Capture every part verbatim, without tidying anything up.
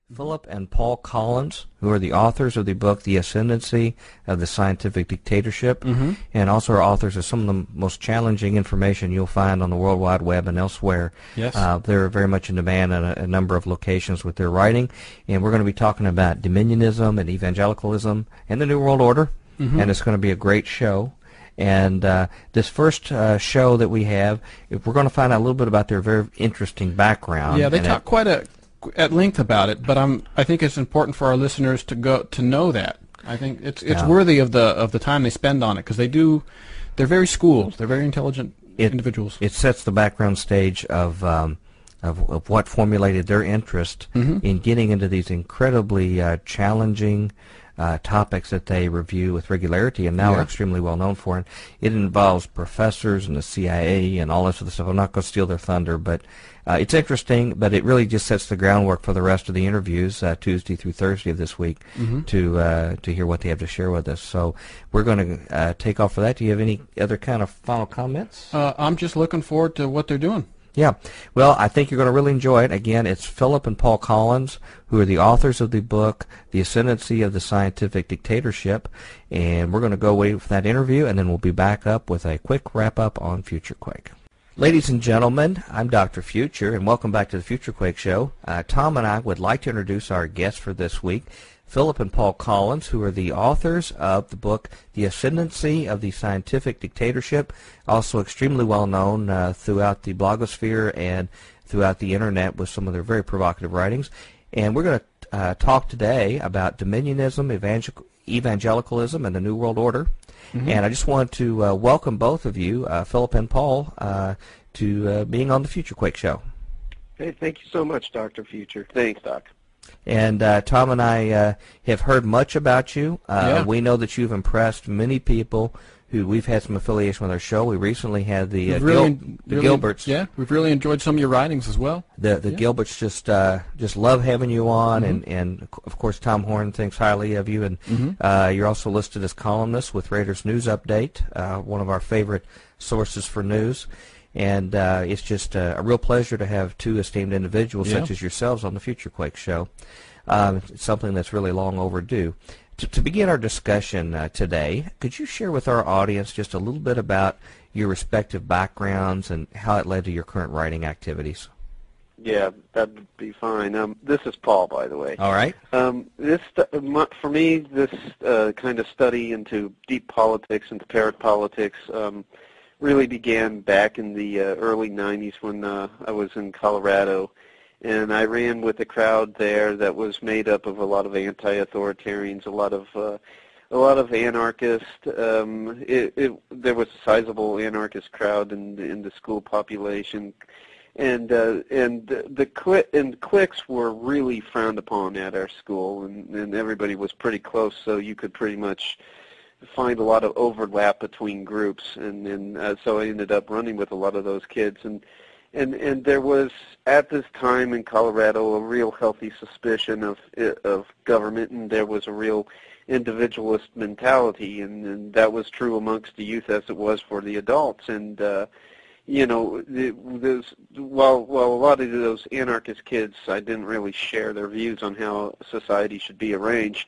Phillip and Paul Collins, who are the authors of the book The Ascendancy of the Scientific Dictatorship, Mm-hmm. and also are authors of some of the most challenging information you'll find on the World Wide Web and elsewhere. Yes. Uh, they're very much in demand at a, a number of locations with their writing, and we're going to be talking about Dominionism and evangelicalism and the New World Order, Mm-hmm. and it's going to be a great show. And uh, this first uh, show that we have, if we're going to find out a little bit about their very interesting background. Yeah, they and talk it, quite a at length about it, but I'm I think it's important for our listeners to go to know that. I think it's it's Yeah. worthy of the of the time they spend on it, because they do they're very schooled, they're very intelligent It- individuals. It sets the background stage of um, of, of what formulated their interest Mhm. in getting into these incredibly uh, challenging uh, topics that they review with regularity, and now Yeah. are extremely well known for. And it involves professors and the C I A and all this other stuff. I'm not going to steal their thunder, but uh, it's interesting. But it really just sets the groundwork for the rest of the interviews, uh, Tuesday through Thursday of this week, Mhm. to uh, to hear what they have to share with us. So we're going to uh, take off for that. Do you have any other kind of final comments? Uh, I'm just looking forward to what they're doing. Yeah. Well, I think you're going to really enjoy it. Again, it's Phillip and Paul Collins, who are the authors of the book, The Ascendancy of the Scientific Dictatorship. And we're going to go away with that interview, and then we'll be back up with a quick wrap-up on FutureQuake. Ladies and gentlemen, I'm Doctor Future, and welcome back to the FutureQuake Show. Uh, Tom and I would like to introduce our guests for this week, Phillip and Paul Collins, who are the authors of the book The Ascendancy of the Scientific Dictatorship, also extremely well known uh, throughout the blogosphere and throughout the internet with some of their very provocative writings. And we're going to uh, talk today about Dominionism, evangel- evangelicalism, and the New World Order. Mhm. And I just want to uh, welcome both of you, uh, Phillip and Paul, uh, to uh, being on the FutureQuake Show. Hey, thank you so much, Doctor Future. Thanks, Doc. And uh, Tom and I uh, have heard much about you. Uh, Yeah. We know that you've impressed many people who we've had some affiliation with our show. We recently had the, uh, We've really, Gil- the really- Gilberts. Yeah, we've really enjoyed some of your writings as well. The the Yeah. Gilberts just uh, just love having you on, Mhm. and, and of course Tom Horn thinks highly of you. And Mhm. uh, you're also listed as columnist with Raiders News Update, uh, one of our favorite sources for news. And uh, it's just uh, a real pleasure to have two esteemed individuals Yeah. such as yourselves on the FutureQuake Show. Um, it's something that's really long overdue. To, to begin our discussion uh, today, could you share with our audience just a little bit about your respective backgrounds and how it led to your current writing activities? Yeah, that'd be fine. Um, this is Paul, by the way. All right. Um, this stu- mu- for me, this uh, kind of study into deep politics, into parrot politics, um, really began back in the uh, early nineties when uh, I was in Colorado. And I ran with a crowd there that was made up of a lot of anti-authoritarians, a lot of uh, a lot of anarchists. Um, it, it, there was a sizable anarchist crowd in, in the school population, and uh, and the, the cli- and cliques were really frowned upon at our school, and, and everybody was pretty close, so you could pretty much find a lot of overlap between groups, and, and uh, so I ended up running with a lot of those kids. and. And and there was at this time in Colorado a real healthy suspicion of of government, and there was a real individualist mentality, and, and that was true amongst the youth as it was for the adults. And uh, you know, there's, while while a lot of those anarchist kids, I didn't really share their views on how society should be arranged.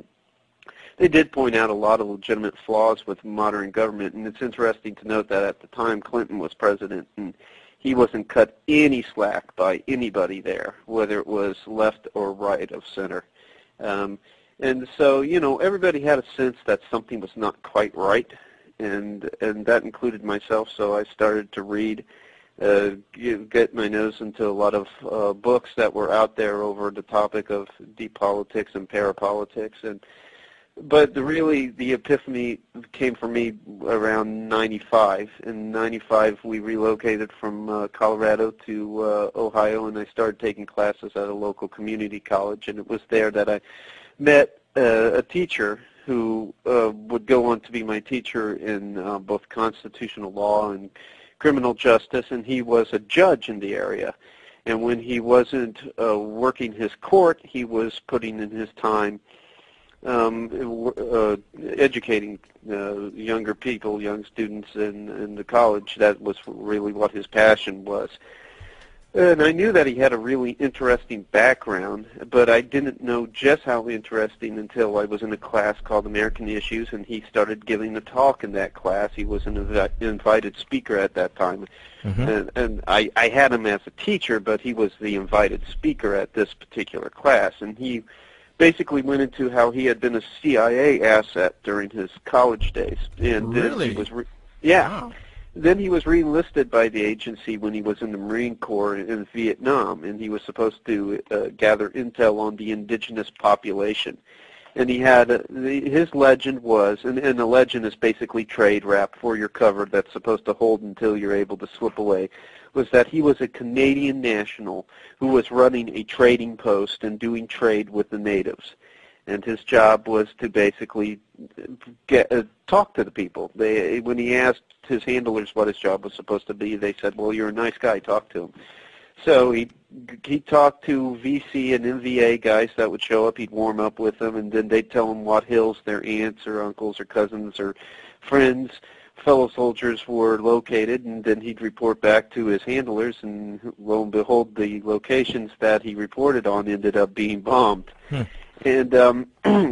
They did point out a lot of legitimate flaws with modern government, and it's interesting to note that at the time Clinton was president, and he wasn't cut any slack by anybody there, whether it was left or right of center. Um, and so, you know, everybody had a sense that something was not quite right, and and that included myself. So I started to read, uh, get my nose into a lot of uh, books that were out there over the topic of deep politics and parapolitics. And But the, really, the epiphany came for me around ninety-five. In ninety-five, we relocated from uh, Colorado to uh, Ohio, and I started taking classes at a local community college. And it was there that I met uh, a teacher who uh, would go on to be my teacher in uh, both constitutional law and criminal justice, and he was a judge in the area. And when he wasn't uh, working his court, he was putting in his time Um, uh, educating uh, younger people, young students in, in the college. That was really what his passion was. And I knew that he had a really interesting background, but I didn't know just how interesting until I was in a class called American Issues, and he started giving a talk in that class. He was an invi- invited speaker at that time, mm-hmm. and, and I, I had him as a teacher, but he was the invited speaker at this particular class, and he basically went into how he had been a C I A asset during his college days. And really? Then he was re- yeah. Wow. Then he was re-enlisted by the agency when he was in the Marine Corps in Vietnam, and he was supposed to uh, gather intel on the indigenous population. And he had, uh, the, his legend was, and, and the legend is basically trade wrap for your cover that's supposed to hold until you're able to slip away, was that he was a Canadian national who was running a trading post and doing trade with the natives. And his job was to basically get uh, talk to the people. They, when he asked his handlers what his job was supposed to be, they said, "Well, you're a nice guy. Talk to him." So he he talked to V C and M V A guys that would show up. He'd warm up with them, and then they'd tell him what hills their aunts or uncles or cousins or friends, fellow soldiers were located, and then he'd report back to his handlers, and lo and behold, the locations that he reported on ended up being bombed. Hmm. And um,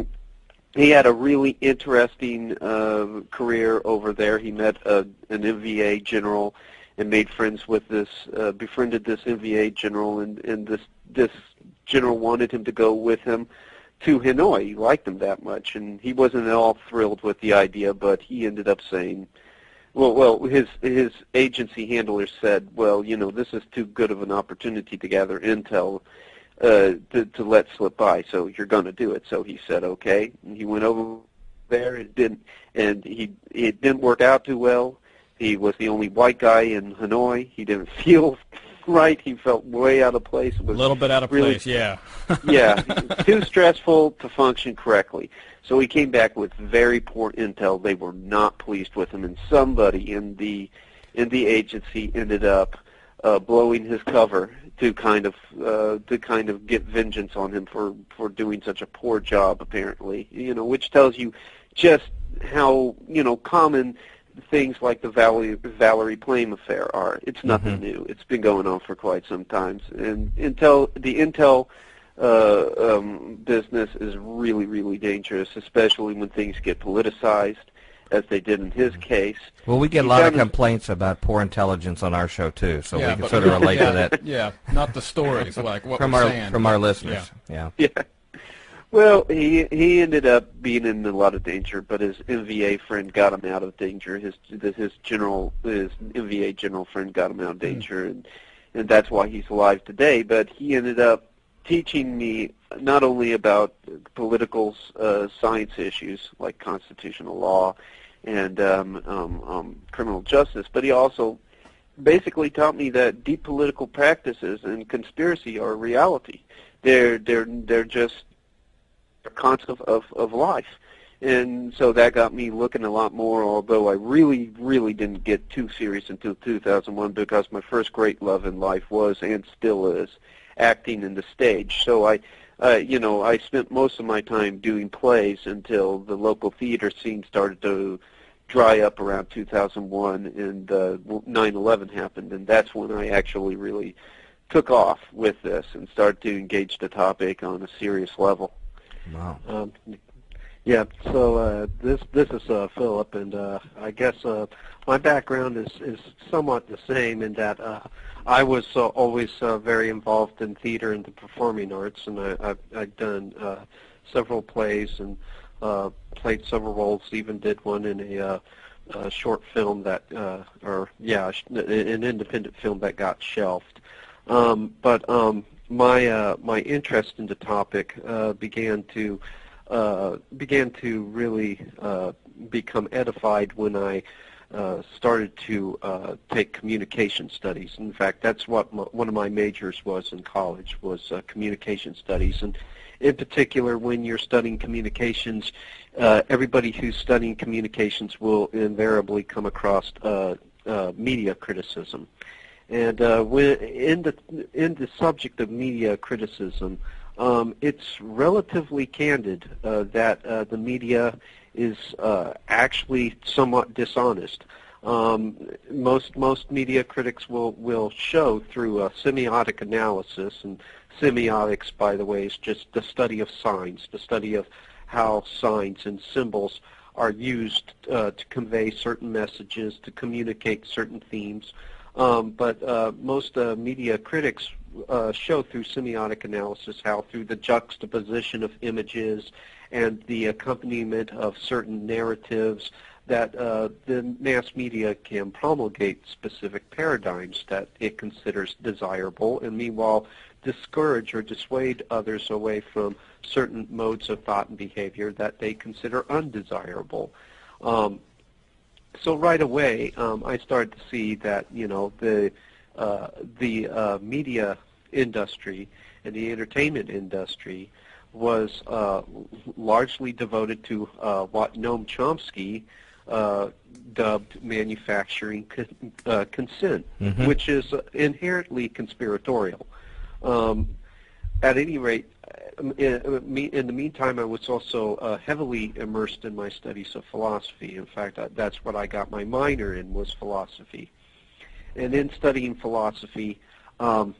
he had a really interesting uh, career over there. He met a, an M V A general and made friends with this, uh, befriended this M V A general, and, and this this general wanted him to go with him to Hanoi. He liked him that much, and he wasn't at all thrilled with the idea, but he ended up saying, well, well, his his agency handler said, well, you know, this is too good of an opportunity to gather intel Uh, to, to let slip by, so you're going to do it. So he said, okay. And he went over there. It didn't, and he it didn't work out too well. He was the only white guy in Hanoi. He didn't feel right. He felt way out of place. It was a little bit out of really, place, yeah. yeah, too stressful to function correctly. So he came back with very poor intel. They were not pleased with him, and somebody in the in the agency ended up uh, blowing his cover to kind of uh, to kind of get vengeance on him for, for doing such a poor job, apparently. You know, which tells you just how, you know, common things like the Valerie, Valerie Plame affair are. It's nothing mm-hmm. new. It's been going on for quite some time. And Intel, the Intel uh, um, business is really, really dangerous, especially when things get politicized, as they did in his case. Well, we get a lot of complaints about poor intelligence on our show too, so yeah, we can sort of relate yeah, to that. Yeah, not the stories like what from we're our saying. from our listeners. Yeah. yeah. Yeah. Well, he he ended up being in a lot of danger, but his M V A friend got him out of danger. His his general his M V A general friend got him out of danger, mm. and and that's why he's alive today. But he ended up teaching me not only about political uh, science issues like constitutional law and um, um, um, criminal justice, but he also basically taught me that deep political practices and conspiracy are a reality. They're they're they're just a concept of of life, and so that got me looking a lot more. Although I really really didn't get too serious until two thousand one, because my first great love in life was and still is acting in the stage. So I. Uh, you know, I spent most of my time doing plays until the local theater scene started to dry up around two thousand one, and uh, nine eleven happened, and that's when I actually really took off with this and started to engage the topic on a serious level. Wow. Um, yeah, so uh, this this is uh, Phillip, and uh, I guess uh, my background is, is somewhat the same in that uh, I was uh, always uh, very involved in theater and the performing arts, and I, I've, I've done uh, several plays and uh, played several roles, even did one in a, uh, a short film that, uh, or yeah, an independent film that got shelved. Um, but um, my uh, my interest in the topic uh, began to uh, began to really uh, become edified when I uh, started to uh, take communication studies. In fact, that's what my, one of my majors was in college, was uh, communication studies. And in particular, when you're studying communications, uh, everybody who's studying communications will invariably come across uh, uh, media criticism. And uh, when, in the in the subject of media criticism, um, it's relatively candid uh, that uh, the media is uh, actually somewhat dishonest. Um, most most media critics will will show through a semiotic analysis, and semiotics, by the way, is just the study of signs, the study of how signs and symbols are used uh, to convey certain messages, to communicate certain themes. Um, but uh, most uh, media critics uh, show through semiotic analysis how through the juxtaposition of images and the accompaniment of certain narratives that uh, the mass media can promulgate specific paradigms that it considers desirable, and meanwhile discourage or dissuade others away from certain modes of thought and behavior that they consider undesirable. Um, so right away, um, I started to see that you know the uh, the uh, media industry and the entertainment industry was uh, largely devoted to uh, what Noam Chomsky uh, dubbed manufacturing con- uh, consent, mm-hmm. which is inherently conspiratorial. Um, at any rate, in, in the meantime, I was also uh, heavily immersed in my studies of philosophy. In fact, that's what I got my minor in, was philosophy. And in studying philosophy, um,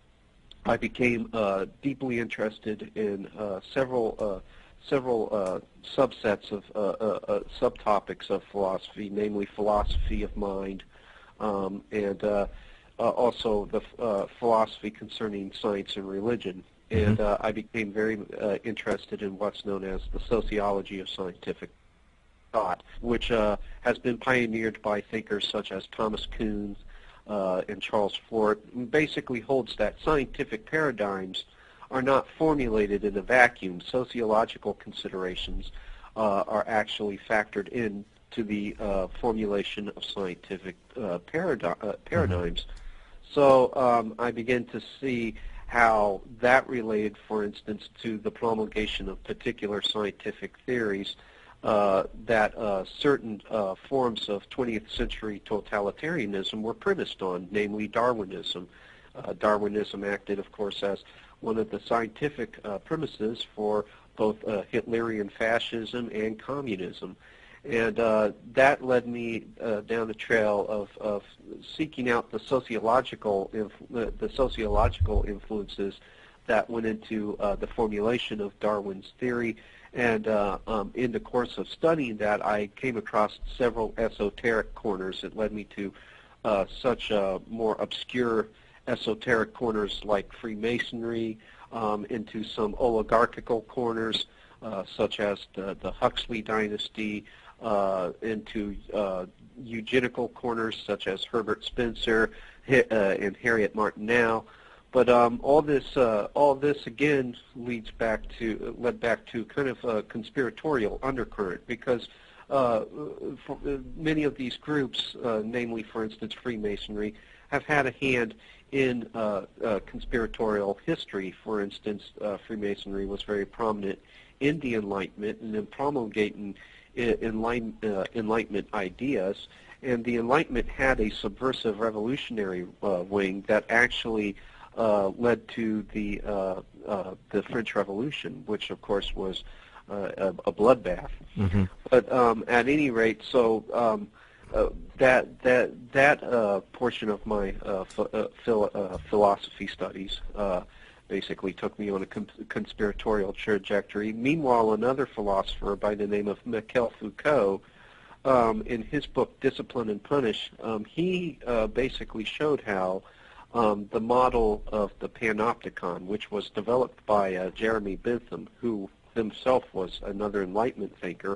I became uh, deeply interested in uh, several uh, several uh, subsets of uh, uh, uh, subtopics of philosophy, namely philosophy of mind, um, and uh, uh, also the uh, philosophy concerning science and religion. And mm-hmm. uh, I became very uh, interested in what's known as the sociology of scientific thought, which uh, has been pioneered by thinkers such as Thomas Kuhn uh, and Charles Fort, and basically holds that scientific paradigms are not formulated in a vacuum. Sociological considerations uh, are actually factored in to the uh, formulation of scientific uh, paradi- uh, paradigms. Mm-hmm. So um, I began to see how that related, for instance, to the promulgation of particular scientific theories uh, that uh, certain uh, forms of twentieth century totalitarianism were premised on, namely Darwinism. Uh, Darwinism acted, of course, as one of the scientific uh, premises for both uh, Hitlerian fascism and communism. And uh, that led me uh, down the trail of, of seeking out the sociological inf- the sociological influences that went into uh, the formulation of Darwin's theory. And uh, um, in the course of studying that, I came across several esoteric corners that led me to uh, such uh, more obscure esoteric corners like Freemasonry, um, into some oligarchical corners uh, such as the, the Huxley dynasty, uh, into uh, eugenical corners such as Herbert Spencer uh, and Harriet Martineau. But um, all this, uh, all this again leads back to, led back to kind of a conspiratorial undercurrent, because uh, for, uh, many of these groups, uh, namely, for instance, Freemasonry, have had a hand in uh, uh, conspiratorial history. For instance, uh, Freemasonry was very prominent in the Enlightenment and in promulgating enlighten, uh, Enlightenment ideas. And the Enlightenment had a subversive revolutionary uh, wing that actually uh, led to the uh, uh, the French Revolution, which of course was uh, a, a bloodbath. Mm-hmm. But um, at any rate, so. Um, Uh, that that that uh, portion of my uh, ph- uh, phil- uh, philosophy studies uh, basically took me on a con- conspiratorial trajectory. Meanwhile, another philosopher by the name of Michel Foucault, um, in his book Discipline and Punish, um, he uh, basically showed how um, the model of the panopticon, which was developed by uh, Jeremy Bentham, who himself was another Enlightenment thinker,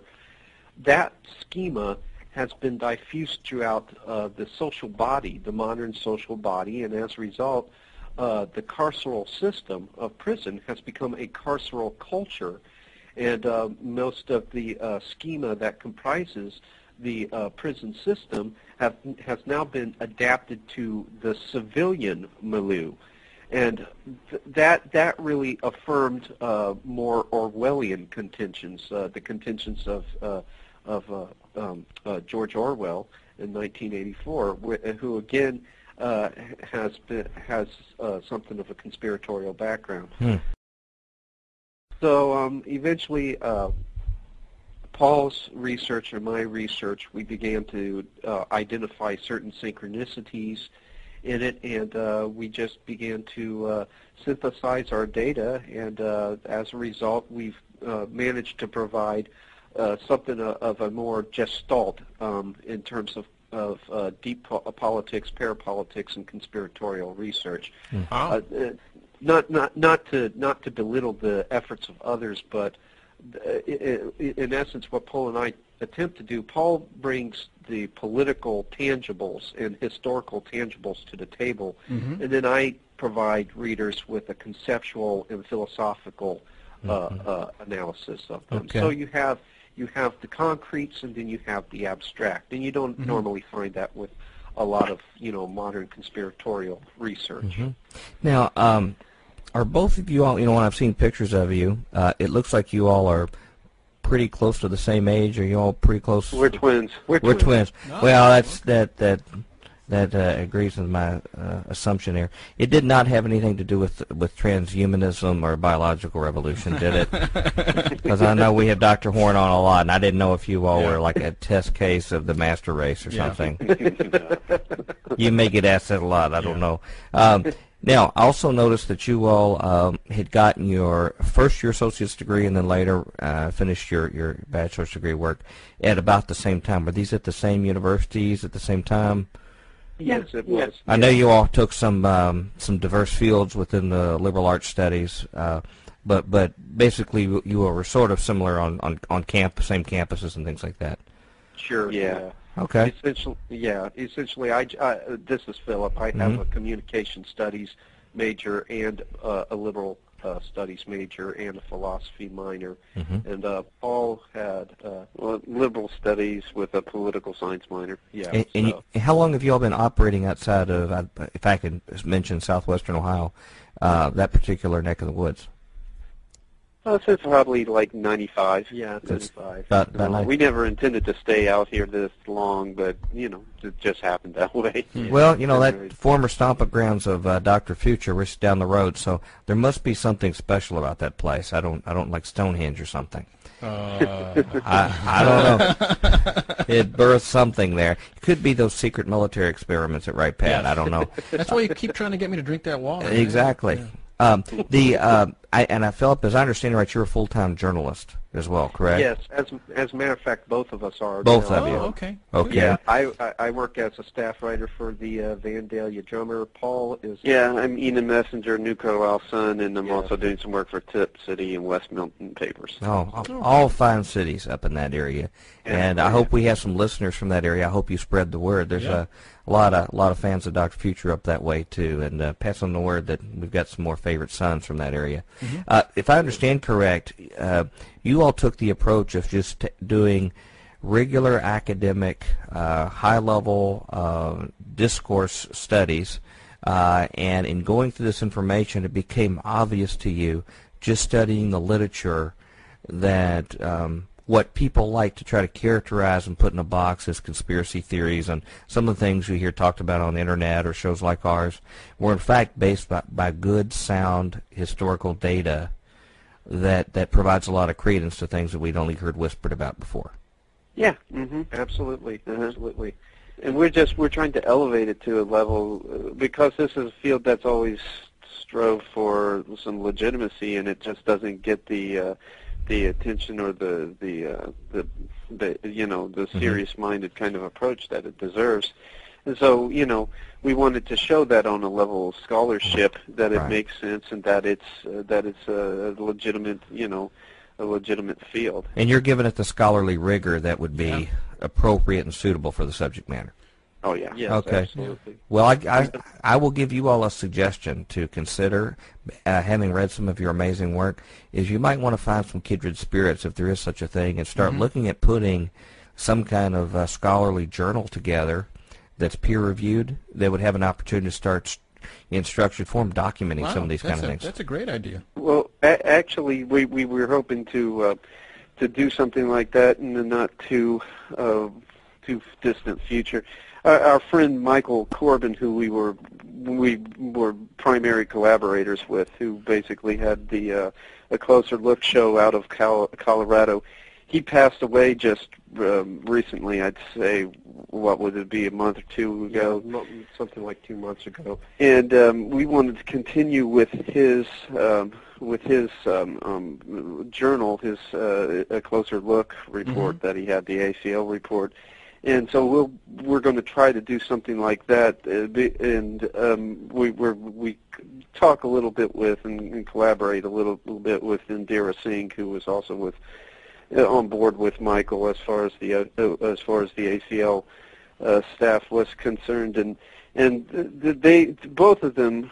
that schema has been diffused throughout uh, the social body, the modern social body, and as a result, uh, the carceral system of prison has become a carceral culture. And uh, most of the uh, schema that comprises the uh, prison system have, has now been adapted to the civilian milieu. And th- that that really affirmed uh, more Orwellian contentions, uh, the contentions of uh, of uh, um, uh, George Orwell in nineteen eighty-four, wh- who again uh, has been, has uh, something of a conspiratorial background. Hmm. So um, eventually, uh, Paul's research and my research, we began to uh, identify certain synchronicities in it, and uh, we just began to uh, synthesize our data, and uh, as a result, we've uh, managed to provide uh, something of a more gestalt um, in terms of, of uh, deep po politics, parapolitics, and conspiratorial research. Mm-hmm. Uh, not, not, not to not to belittle the efforts of others, but in essence, what Paul and I attempt to do, Paul brings the political tangibles and historical tangibles to the table, mm-hmm. and then I provide readers with a conceptual and philosophical uh, mm-hmm. uh, analysis of them. Okay. So you have you have the concretes, and then you have the abstract, and you don't mm-hmm. normally find that with a lot of you know modern conspiratorial research. Mm-hmm. Now. Um Are both of you all, you know, when I've seen pictures of you, uh, it looks like you all are pretty close to the same age. Are you all pretty close? We're twins. We're, We're twins. twins. No, well, that's that that that uh, agrees with my uh, assumption there. It did not have anything to do with with transhumanism or biological revolution, did it? Because I know we have Doctor Horn on a lot, and I didn't know if you all yeah. were like a test case of the master race or yeah. something. You may get asked that a lot. I don't yeah. know. Um, Now, I also noticed that you all um, had gotten your first year associate's degree and then later uh, finished your, your bachelor's degree work at about the same time. Were these at the same universities at the same time? Yes, it was. I know you all took some um, some diverse fields within the liberal arts studies, uh, but but basically you were sort of similar on, on, on camp, same campuses and things like that. Sure, yeah. yeah. Okay. Essentially, yeah. Essentially, I, I this is Philip. I have mm-hmm. a communication studies major and uh, a liberal uh, studies major and a philosophy minor, mm-hmm. and uh, Paul had uh, well, liberal studies with a political science minor. Yeah. And, and so. you, how long have you all been operating outside of, if I could mention southwestern Ohio, uh, that particular neck of the woods? Uh, since probably like ninety-five. Yeah, ninety-five. About, about uh, we never intended to stay out here this long, but, you know, it just happened that way. Yeah. Well, you know, that right. former stomping grounds of uh, Doctor Future was down the road, so there must be something special about that place. I don't I don't like Stonehenge or something. Uh. I, I don't know. It birthed something there. It could be those secret military experiments at Right Pat. Yes. I don't know. That's why you keep trying to get me to drink that water. Exactly. Yeah. Um, the uh, I, and I, Philip, as I understand it right, you're a full-time journalist as well, correct? Yes, as as a matter of fact, both of us are. Both now. of you. Oh, okay. Okay. Yeah, I, I I work as a staff writer for the uh, Vandalia Drummer. Paul is. Yeah, I'm Enid Messenger, New Carlisle Sun, and I'm yeah. also doing some work for Tip City and West Milton papers. Oh, all, all fine cities up in that area, yeah. and I hope we have some listeners from that area. I hope you spread the word. There's yeah. a. A lot of a lot of fans of Doctor Future up that way too, and uh, pass on the word that we've got some more favorite sons from that area. Mm-hmm. uh, if I understand correct, uh, you all took the approach of just t doing regular academic, uh, high-level uh, discourse studies, uh, and in going through this information, it became obvious to you, just studying the literature, that um, what people like to try to characterize and put in a box as conspiracy theories and some of the things we hear talked about on the internet or shows like ours were in fact based by, by good, sound historical data that that provides a lot of credence to things that we'd only heard whispered about before. Yeah, mm-hmm. absolutely, uh-huh. absolutely. And we're just we're trying to elevate it to a level uh, because this is a field that's always strove for some legitimacy, and it just doesn't get the uh, the attention or the the uh, the, the you know the serious-minded kind of approach that it deserves. And so, you know, we wanted to show that on a level of scholarship that it right. makes sense and that it's uh, that it's a legitimate, you know, a legitimate field. And you're giving it the scholarly rigor that would be yeah. appropriate and suitable for the subject matter. Oh, yeah. Yes, okay. Absolutely. Well, I, I, I will give you all a suggestion to consider, uh, having read some of your amazing work, is you might want to find some kindred spirits, if there is such a thing, and start mm-hmm. looking at putting some kind of uh, scholarly journal together that's peer-reviewed that would have an opportunity to start in structured form documenting wow, some of these kind of a, things. That's a great idea. Well, a actually, we, we were hoping to uh, to do something like that in the not too, uh, too distant future. Our, our friend Michael Corbin, who we were we were primary collaborators with, who basically had the uh, a closer look show out of Cal Colorado, he passed away just um, recently. I'd say, what would it be, a month or two ago? Yeah, something like two months ago. And um, we wanted to continue with his um, with his um, um, journal, his uh, a closer look report Mm-hmm. that he had, the A C L report. And so we'll, we're going to try to do something like that, uh, be, and um, we we're, we talk a little bit with and, and collaborate a little, little bit with Indira Singh, who was also with uh, on board with Michael as far as the uh, as far as the A C L uh, staff was concerned, and and they both of them,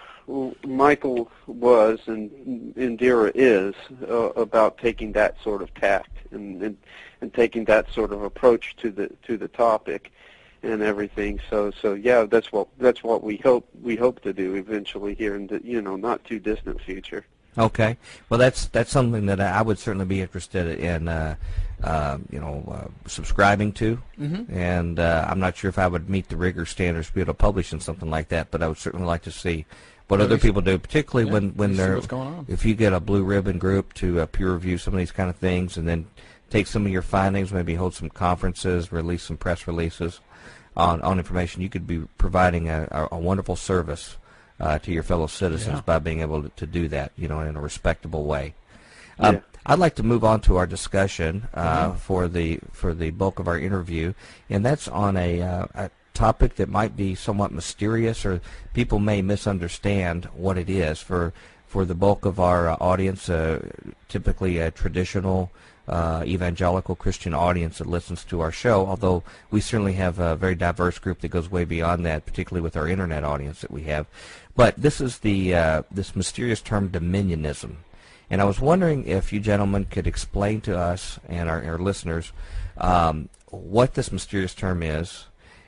Michael was and Indira is uh, about taking that sort of tact and. and and taking that sort of approach to the to the topic and everything. So so yeah, that's what that's what we hope we hope to do eventually here in the you know not too distant future. Okay, well that's that's something that I would certainly be interested in uh, uh, you know uh, subscribing to, Mm-hmm. and uh, I'm not sure if I would meet the rigor standards to be able to publish in something like that, but I would certainly like to see what Yeah, other we- people do, particularly yeah, when when we see they're what's going on. if you get a blue ribbon group to uh, peer review some of these kind of things, and then take some of your findings, maybe hold some conferences, release some press releases on, on information. You could be providing a, a, a wonderful service uh, to your fellow citizens Yeah. by being able to, to do that, you know, in a respectable way. Um, Yeah. I'd like to move on to our discussion uh, Mm-hmm. for the for the bulk of our interview, and that's on a, uh, a topic that might be somewhat mysterious, or people may misunderstand what it is. For for the bulk of our uh, audience, uh, typically a traditional uh, evangelical Christian audience that listens to our show, although we certainly have a very diverse group that goes way beyond that, particularly with our internet audience that we have. But this is the uh, this mysterious term Dominionism. And I was wondering if you gentlemen could explain to us and our, our listeners um, what this mysterious term is,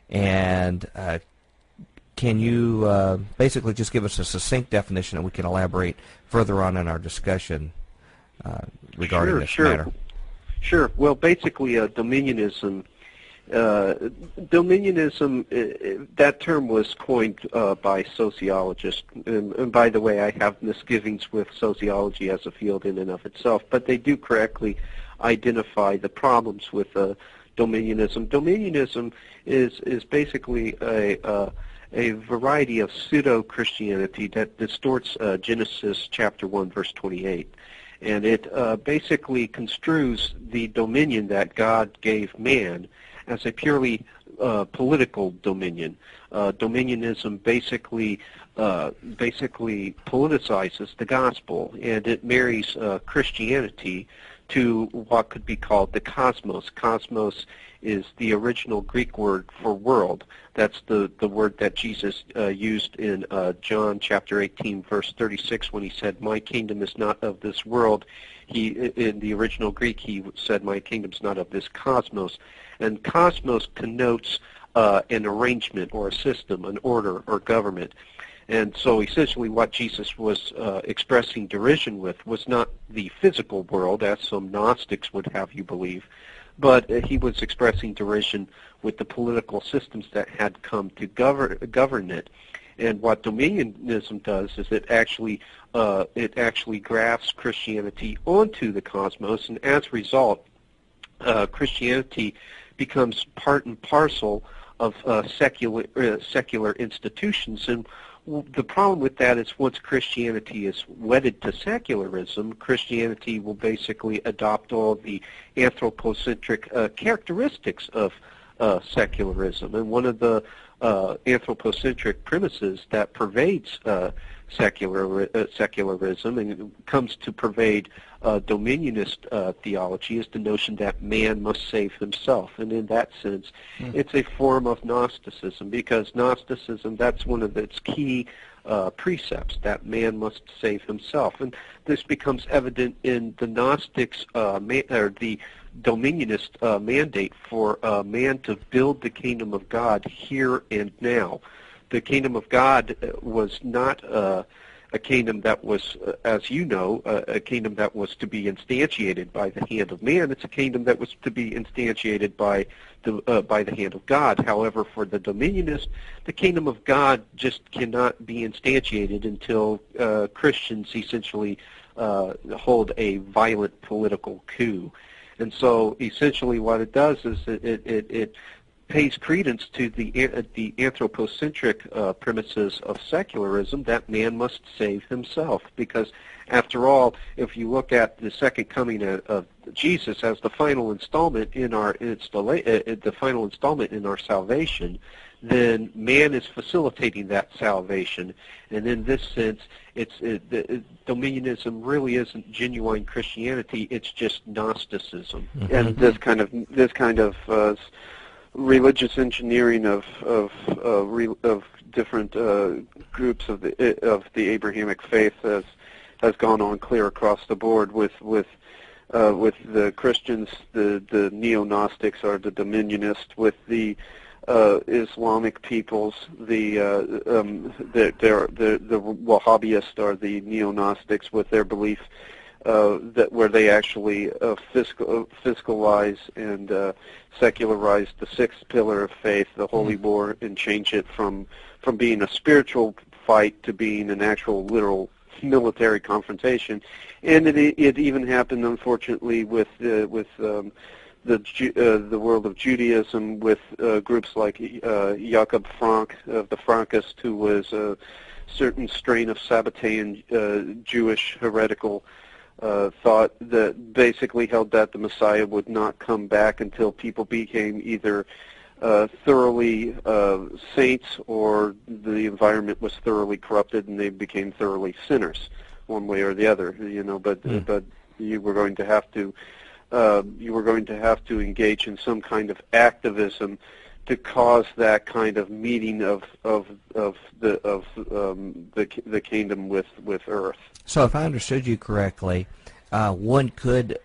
and uh, can you uh, basically just give us a succinct definition that we can elaborate further on in our discussion uh, regarding Sure, this sure. matter? Sure. Well, basically, uh, dominionism. Uh, dominionism. Uh, that term was coined uh, by sociologists. And, and by the way, I have misgivings with sociology as a field in and of itself, but they do correctly identify the problems with uh, dominionism. Dominionism is is basically a uh, a variety of pseudo-Christianity that distorts uh, Genesis chapter one, verse twenty-eight. And it uh, basically construes the dominion that God gave man as a purely uh, political dominion. Uh, dominionism basically uh, basically politicizes the gospel, and it marries uh, Christianity to what could be called the cosmos. Cosmos is the original Greek word for world. That's the, the word that Jesus uh, used in uh, John chapter eighteen, verse thirty-six, when he said, "My kingdom is not of this world." He, in the original Greek, he said, "My kingdom's not of this cosmos." And cosmos connotes uh, an arrangement or a system, an order or government. And so essentially what Jesus was uh, expressing derision with was not the physical world, as some Gnostics would have you believe, but uh, he was expressing derision with the political systems that had come to govern, govern it. And what dominionism does is it actually uh, it actually grafts Christianity onto the cosmos, and as a result, uh, Christianity becomes part and parcel of uh, secular uh, secular institutions. And w- the problem with that is once Christianity is wedded to secularism, Christianity will basically adopt all the anthropocentric uh, characteristics of uh, secularism. And one of the uh, anthropocentric premises that pervades uh, secular uh, secularism and comes to pervade uh, dominionist uh, theology is the notion that man must save himself. And in that sense, mm. it's a form of Gnosticism, because Gnosticism, that's one of its key uh, precepts, that man must save himself. And this becomes evident in the Gnostics, uh, ma- or the dominionist uh, mandate for uh, man to build the kingdom of God here and now. The kingdom of God was not uh, a kingdom that was, uh, as you know, uh, a kingdom that was to be instantiated by the hand of man. It's a kingdom that was to be instantiated by the uh, by the hand of God. However, for the dominionist, the kingdom of God just cannot be instantiated until uh, Christians essentially uh, hold a violent political coup. And so essentially what it does is it, it, it, it pays credence to the the anthropocentric uh, premises of secularism that man must save himself, because after all, if you look at the second coming of, of Jesus as the final installment in our installa- uh, the final installment in our salvation, then man is facilitating that salvation. And in this sense, it's it, it, Dominionism really isn't genuine Christianity; it's just Gnosticism. Mm-hmm. And this kind of this kind of uh, religious engineering of of uh, re, of different uh, groups of the of the Abrahamic faith has has gone on clear across the board with with uh, with the Christians. The the neo-Gnostics are the Dominionists. With the uh, Islamic peoples, the uh, um, the, the the Wahhabists are the neo-Gnostics with their belief uh, that where they actually uh, fiscal, fiscalize and uh, secularize the sixth pillar of faith, the holy war, and change it from from being a spiritual fight to being an actual literal military confrontation. And it, it even happened, unfortunately, with uh, with um, the uh, the world of Judaism, with uh, groups like uh, Jakob Frank of the Frankists, who was a certain strain of Sabbatean uh, Jewish heretical uh, thought that basically held that the Messiah would not come back until people became either Uh, thoroughly uh, saints, or the environment was thoroughly corrupted and they became thoroughly sinners, one way or the other. You know, but mm. but you were going to have to uh, you were going to have to engage in some kind of activism to cause that kind of meeting of of of the of um, the the kingdom with with earth. So, if I understood you correctly, uh, one could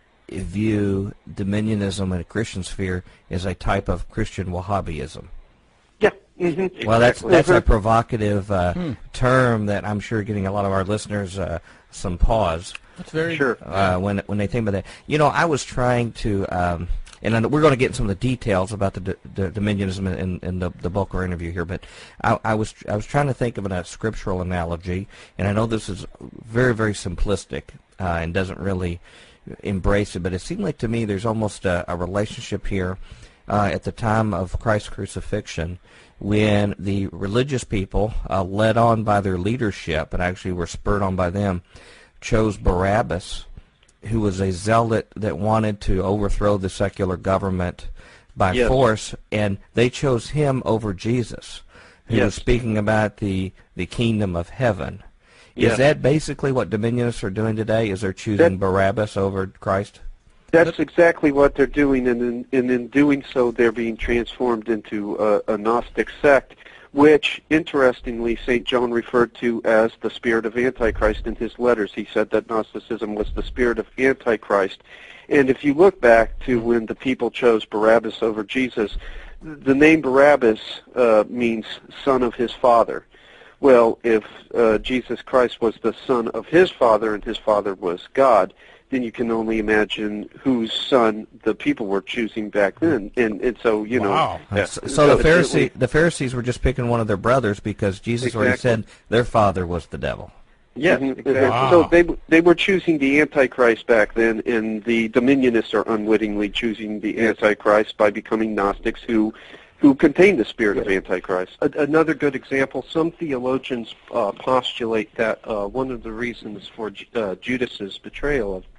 view Dominionism in a Christian sphere as a type of Christian Wahhabism. Yeah. Mm-hmm. Well, that's that's mm-hmm. a provocative uh, hmm. term that I'm sure getting a lot of our listeners uh, some pause. That's very sure uh, when when they think about that. You know, I was trying to, um, and I, we're going to get into some of the details about the, the Dominionism in, in the the bulk of our interview here. But I, I was I was trying to think of a scriptural analogy, and I know this is very very simplistic uh, and doesn't really embrace it, but it seemed like to me there's almost a, a relationship here uh, at the time of Christ's crucifixion, when the religious people, uh, led on by their leadership, and actually were spurred on by them, chose Barabbas, who was a zealot that wanted to overthrow the secular government by yes. force, and they chose him over Jesus, who yes. was speaking about the, the kingdom of heaven. Yeah. Is that basically what Dominionists are doing today? Is they're choosing that, Barabbas over Christ? That's exactly what they're doing, and in, and in doing so, they're being transformed into a, a Gnostic sect, which, interestingly, Saint John referred to as the spirit of Antichrist in his letters. He said that Gnosticism was the spirit of Antichrist. And if you look back to when the people chose Barabbas over Jesus, the name Barabbas uh, means son of his father. Well, if uh, Jesus Christ was the son of his father and his father was God, then you can only imagine whose son the people were choosing back then. And, and so, you wow. know. So, so the, Pharisee, the Pharisees were just picking one of their brothers because Jesus exactly. already said their father was the devil. Yes, Mm-hmm. exactly. Wow. So they they were choosing the Antichrist back then, and the Dominionists are unwittingly choosing the Antichrist by becoming Gnostics who who contain the spirit of Antichrist. A- Another good example, some theologians uh, postulate that uh, one of the reasons for uh, Judas's betrayal of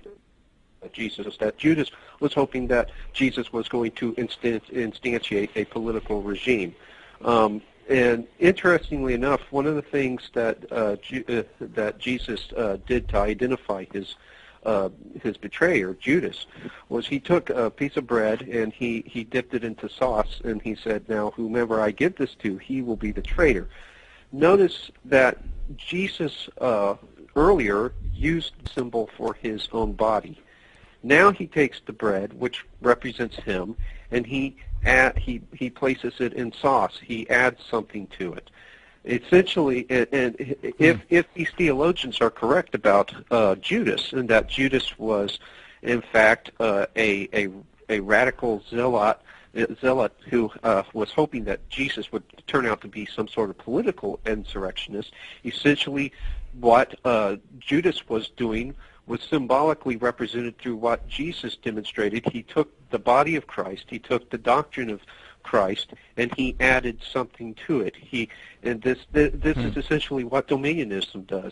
Jesus is that Judas was hoping that Jesus was going to instan- instantiate a political regime. Um, and interestingly enough, one of the things that uh, Ju- uh, that Jesus uh, did to identify his Uh, his betrayer, Judas, was he took a piece of bread and he, he dipped it into sauce, and he said, now whomever I give this to, he will be the traitor. Notice that Jesus uh, earlier used the symbol for his own body. Now he takes the bread, which represents him, and he add, he he places it in sauce. He adds something to it. Essentially, and, and if if these theologians are correct about uh, Judas, and that Judas was, in fact, uh, a a a radical zealot zealot who uh, was hoping that Jesus would turn out to be some sort of political insurrectionist, essentially, what uh, Judas was doing was symbolically represented through what Jesus demonstrated. He took the body of Christ, he took the doctrine of Christ, and he added something to it. He and this this, this hmm. is essentially what Dominionism does.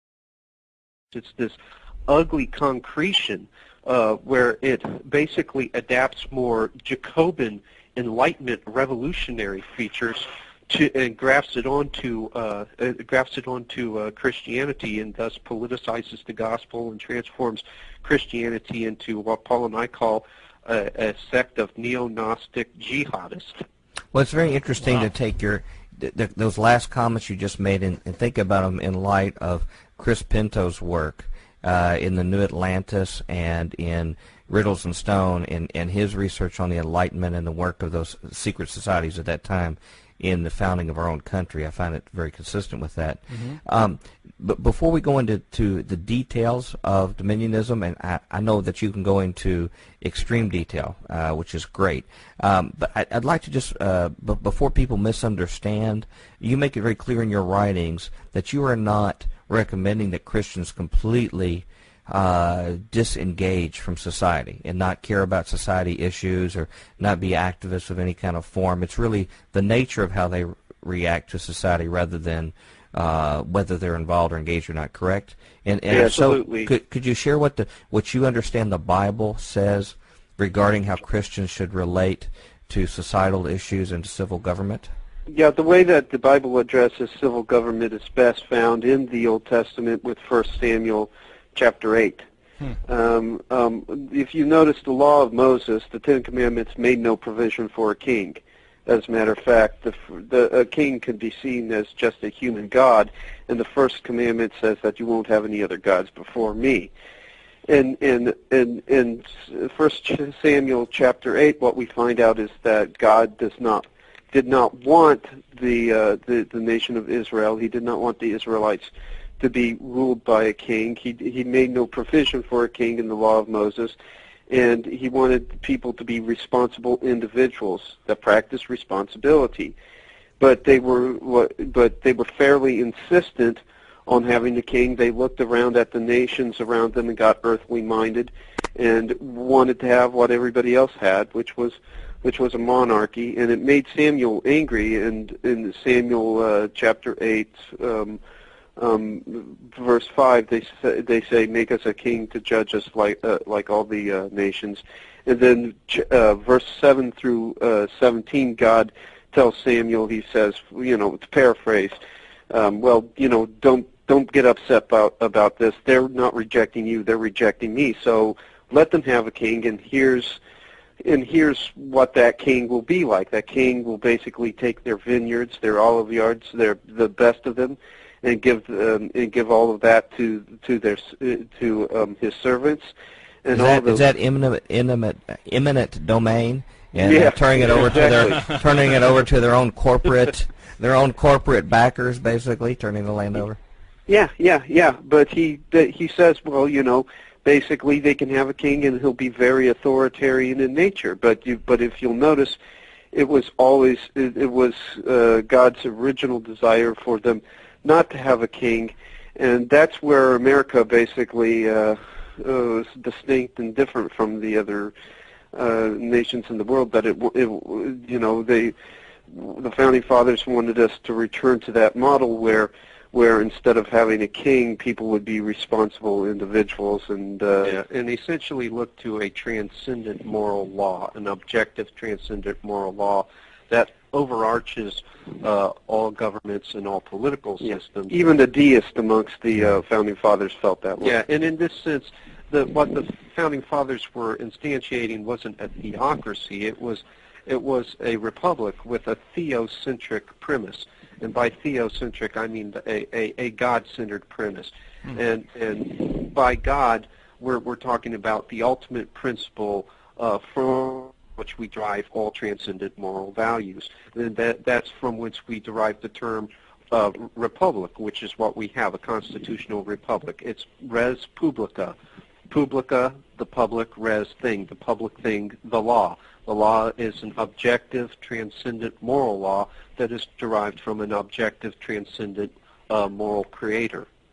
It's this ugly concretion uh, where it basically adapts more Jacobin Enlightenment revolutionary features to, and grafts it onto uh, it grafts it onto uh, Christianity, and thus politicizes the gospel and transforms Christianity into what Paul and I call a, a sect of neo-Gnostic jihadists. Well, it's very interesting wow. to take your th th those last comments you just made and, and think about them in light of Chris Pinto's work uh, in the New Atlantis and in Riddles and Stone, and, and his research on the Enlightenment and the work of those secret societies at that time in the founding of our own country. I find it very consistent with that. Mm-hmm. um, but before we go into to the details of Dominionism, and I, I know that you can go into extreme detail, uh, which is great, um, but I, I'd like to just, uh, b before people misunderstand, you make it very clear in your writings that you are not recommending that Christians completely uh, disengage from society and not care about society issues or not be activists of any kind of form. It's really the nature of how they react to society rather than uh, whether they're involved or engaged or not, correct? And, and yeah, so absolutely. Could, could you share what, the, what you understand the Bible says regarding how Christians should relate to societal issues and to civil government? Yeah, the way that the Bible addresses civil government is best found in the Old Testament with First Samuel chapter eight. Hmm. Um, um, if you notice the law of Moses, the Ten Commandments made no provision for a king. As a matter of fact, the, the, a king can be seen as just a human god, and the first commandment says that you won't have any other gods before me. In, in, in, in First Samuel chapter eight, what we find out is that God does not did not want the, uh, the the nation of Israel. He did not want the Israelites to be ruled by a king. He he made no provision for a king in the law of Moses, and he wanted people to be responsible individuals that practice responsibility. But they were but they were fairly insistent on having a king. They looked around at the nations around them and got earthly minded, and wanted to have what everybody else had, which was which was a monarchy, and it made Samuel angry. And in Samuel uh, chapter eight, um, um, verse five, they say, they say, "Make us a king to judge us like uh, like all the uh, nations." And then uh, verse seven through uh, seventeen, God tells Samuel, he says, you know, to paraphrase, um, well, you know, don't don't get upset about about this. They're not rejecting you; they're rejecting me. So let them have a king, and here's And here's what that king will be like. That king will basically take their vineyards, their olive yards, their the best of them, and give um, and give all of that to to their to um, his servants. And is all that those, is that eminent eminent eminent domain? And yeah, turning it over exactly. to their turning it over to their own corporate their own corporate backers, basically turning the land over. Yeah, yeah, yeah. But he he says, well, you know, basically they can have a king and he'll be very authoritarian in nature. But you but if you'll notice, it was always it, it was uh, God's original desire for them not to have a king, and that's where America basically uh, uh, is distinct and different from the other uh, nations in the world. That it, it you know they the founding fathers wanted us to return to that model where. where instead of having a king, people would be responsible individuals and uh, yeah, and essentially look to a transcendent moral law, an objective transcendent moral law that overarches uh, all governments and all political systems. Yeah. Even the deists amongst the uh, founding fathers felt that way. Yeah, and in this sense, the, what the founding fathers were instantiating wasn't a theocracy; it was it was a republic with a theocentric premise. And by theocentric, I mean a, a, a God-centered premise. Mm-hmm. And and by God, we're we're talking about the ultimate principle uh, from which we derive all transcendent moral values. And that that's from which we derive the term uh, republic, which is what we have, a constitutional republic. It's res publica. Publica, the public, res thing, the public thing, the law. The law is an objective, transcendent moral law that is derived from an objective, transcendent uh, moral creator.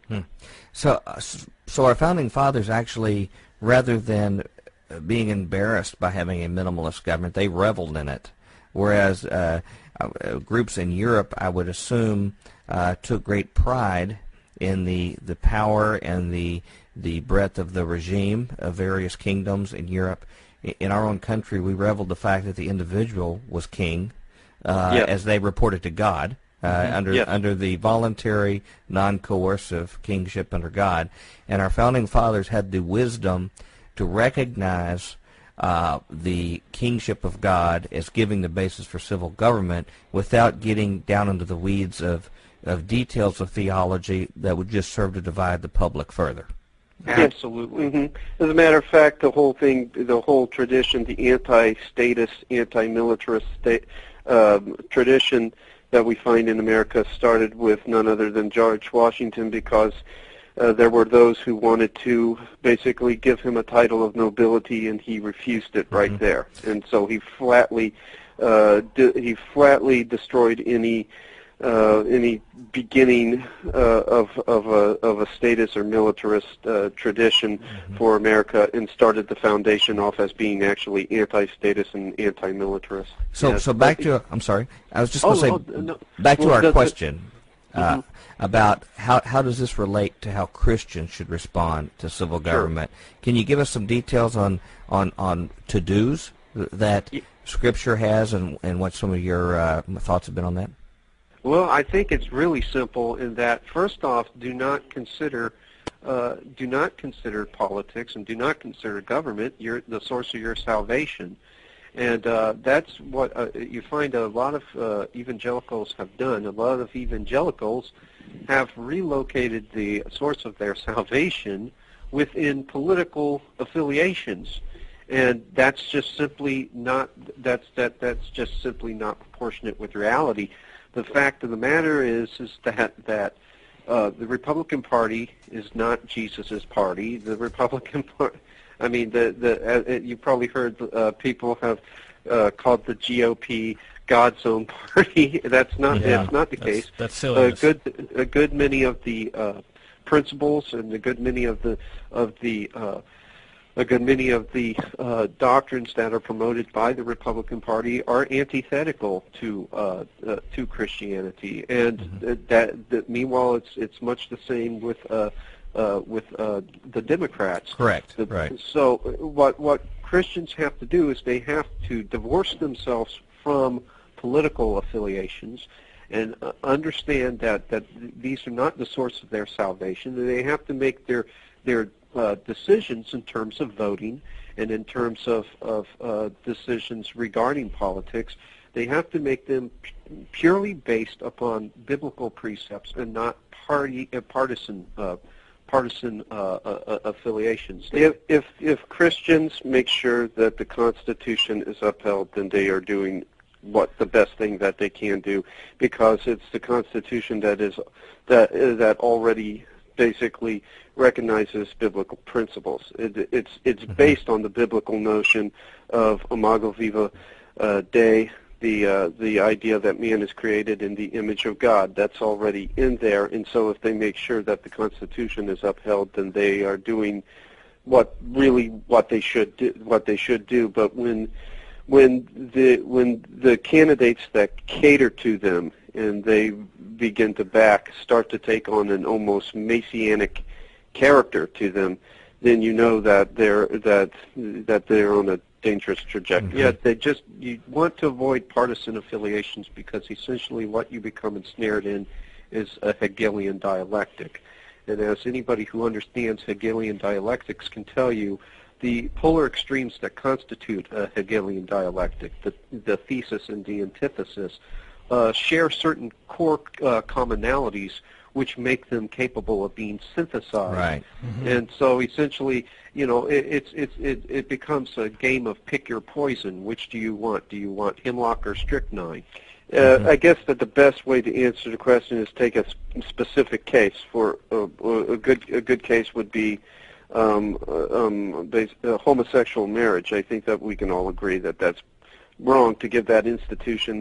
Hmm. So, uh, so our founding fathers actually, rather than uh, being embarrassed by having a minimalist government, they reveled in it. Whereas uh, uh, groups in Europe, I would assume, uh, took great pride in the the power and the the breadth of the regime of various kingdoms in Europe. In our own country, we reveled the fact that the individual was king, uh, Yeah. as they reported to God, uh, mm-hmm. under Yes. under the voluntary, non-coercive kingship under God. And our founding fathers had the wisdom to recognize uh, the kingship of God as giving the basis for civil government without getting down into the weeds of, of details of theology that would just serve to divide the public further. Absolutely. Mm-hmm. As a matter of fact, the whole thing, the whole tradition, the anti-statist, anti-militarist state, um, tradition that we find in America started with none other than George Washington, because uh, there were those who wanted to basically give him a title of nobility, and he refused it right mm-hmm. there. And so he flatly, uh, de- he flatly destroyed any. Uh, any beginning uh, of of a of a statist or militarist uh, tradition mm-hmm. for America, and started the foundation off as being actually anti-statist and anti-militarist. So yes. so back to I'm sorry, I was just going to oh, say oh, no. back to well, our the, question the, uh, mm-hmm. about how how does this relate to how Christians should respond to civil government? Sure. Can you give us some details on on on to-dos that yeah. Scripture has, and and what some of your uh, thoughts have been on that? Well, I think it's really simple in that, first off, do not consider uh, do not consider politics and do not consider government your, the source of your salvation. And uh, that's what uh, you find a lot of uh, evangelicals have done. A lot of evangelicals have relocated the source of their salvation within political affiliations. And that's just simply not that's that that's just simply not proportionate with reality. The fact of the matter is, is that that uh, the Republican Party is not Jesus's party. The Republican Party, I mean, the the uh, you probably heard uh, people have uh, called the G O P God's own party. That's not yeah, that's not the that's, case. That's silly. A good a good many of the uh, principles and a good many of the of the uh, a good many of the uh, doctrines that are promoted by the Republican Party are antithetical to uh, uh, to Christianity, and mm-hmm. that, that meanwhile it's it's much the same with uh, uh, with uh, the Democrats. Correct. The, right. So what what Christians have to do is they have to divorce themselves from political affiliations and uh, understand that that these are not the source of their salvation. They have to make their their Uh, decisions in terms of voting and in terms of, of uh, decisions regarding politics. They have to make them p- purely based upon biblical precepts and not party uh, partisan uh, partisan uh, uh, affiliations. If, if if Christians make sure that the Constitution is upheld, then they are doing what the best thing that they can do, because it's the Constitution that is that that already basically recognizes biblical principles. It, it's it's mm-hmm. based on the biblical notion of imago viva uh, Dei, the uh, the idea that man is created in the image of God. That's already in there, and so if they make sure that the Constitution is upheld, then they are doing what really what they should do, what they should do. But when when the when the candidates that cater to them and they begin to back, start to take on an almost messianic character to them, then you know that they're that that they're on a dangerous trajectory. Mm-hmm. Yeah, they just you want to avoid partisan affiliations, because essentially what you become ensnared in is a Hegelian dialectic. And as anybody who understands Hegelian dialectics can tell you, the polar extremes that constitute a Hegelian dialectic, the, the thesis and the antithesis, uh, share certain core uh, commonalities which make them capable of being synthesized. Right. Mm-hmm. And so essentially, you know, it, it's, it's, it, it becomes a game of pick your poison. Which do you want? Do you want hemlock or strychnine? Uh, mm-hmm. I guess that the best way to answer the question is take a specific case. For uh, a good a good case would be um, um, base, uh, homosexual marriage. I think that we can all agree that that's wrong to give that institution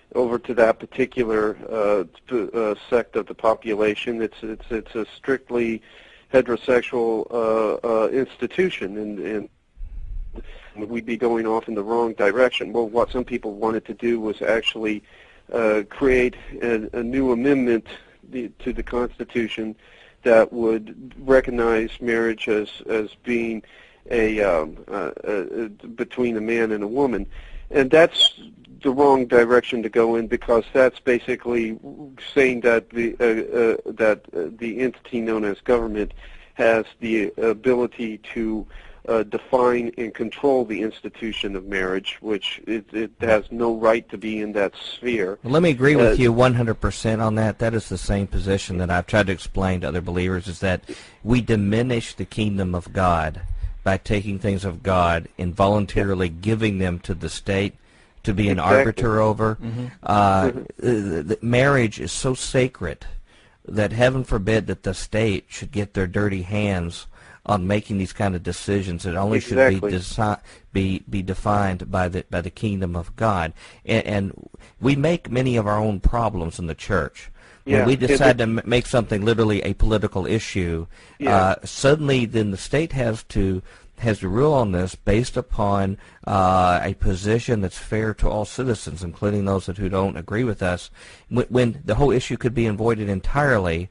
over to that particular uh, uh, sect of the population. It's it's it's a strictly heterosexual uh, uh, institution, and, and we'd be going off in the wrong direction. Well, what some people wanted to do was actually uh, create a, a new amendment the, to the Constitution that would recognize marriage as as being a, um, uh, uh, between a man and a woman, and that's the wrong direction to go in, because that's basically saying that the uh, uh, that uh, the entity known as government has the ability to uh, define and control the institution of marriage, which it, it has no right to be in that sphere. Well, let me agree with uh, you one hundred percent on that. That is the same position that I've tried to explain to other believers, is that we diminish the kingdom of God by taking things of God and voluntarily giving them to the state to be an exactly. arbiter over. Mm-hmm. Uh, mm-hmm. the, the marriage is so sacred that heaven forbid that the state should get their dirty hands on making these kind of decisions. It only exactly. should be, desi be be defined by the by the kingdom of God. And, and we make many of our own problems in the church. When yeah. we decide it, to m make something literally a political issue, yeah. uh, suddenly then the state has to has to rule on this based upon uh, a position that's fair to all citizens, including those that who don't agree with us, when, when the whole issue could be avoided entirely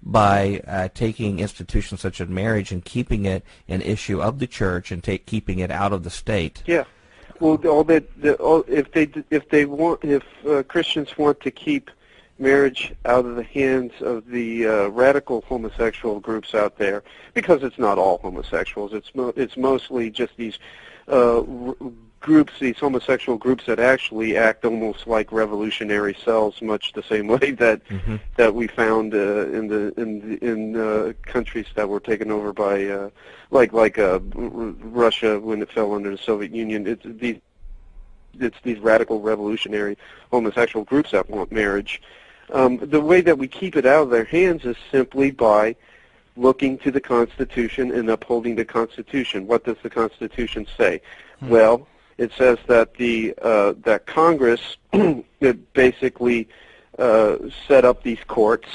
by uh, taking institutions such as marriage and keeping it an issue of the church and take, keeping it out of the state. Yeah. Well, all that the, all, if they if they want if uh, Christians want to keep marriage out of the hands of the uh, radical homosexual groups out there, because it's not all homosexuals. It's mo it's mostly just these uh, r groups, these homosexual groups that actually act almost like revolutionary cells, much the same way that Mm-hmm. that we found uh, in the in the, in uh, countries that were taken over by uh, like like uh, R Russia when it fell under the Soviet Union. It's these it's these radical revolutionary homosexual groups that want marriage. Um, the way that we keep it out of their hands is simply by looking to the Constitution and upholding the Constitution. What does the Constitution say? Hmm. Well, it says that the uh, that Congress basically uh, set up these courts,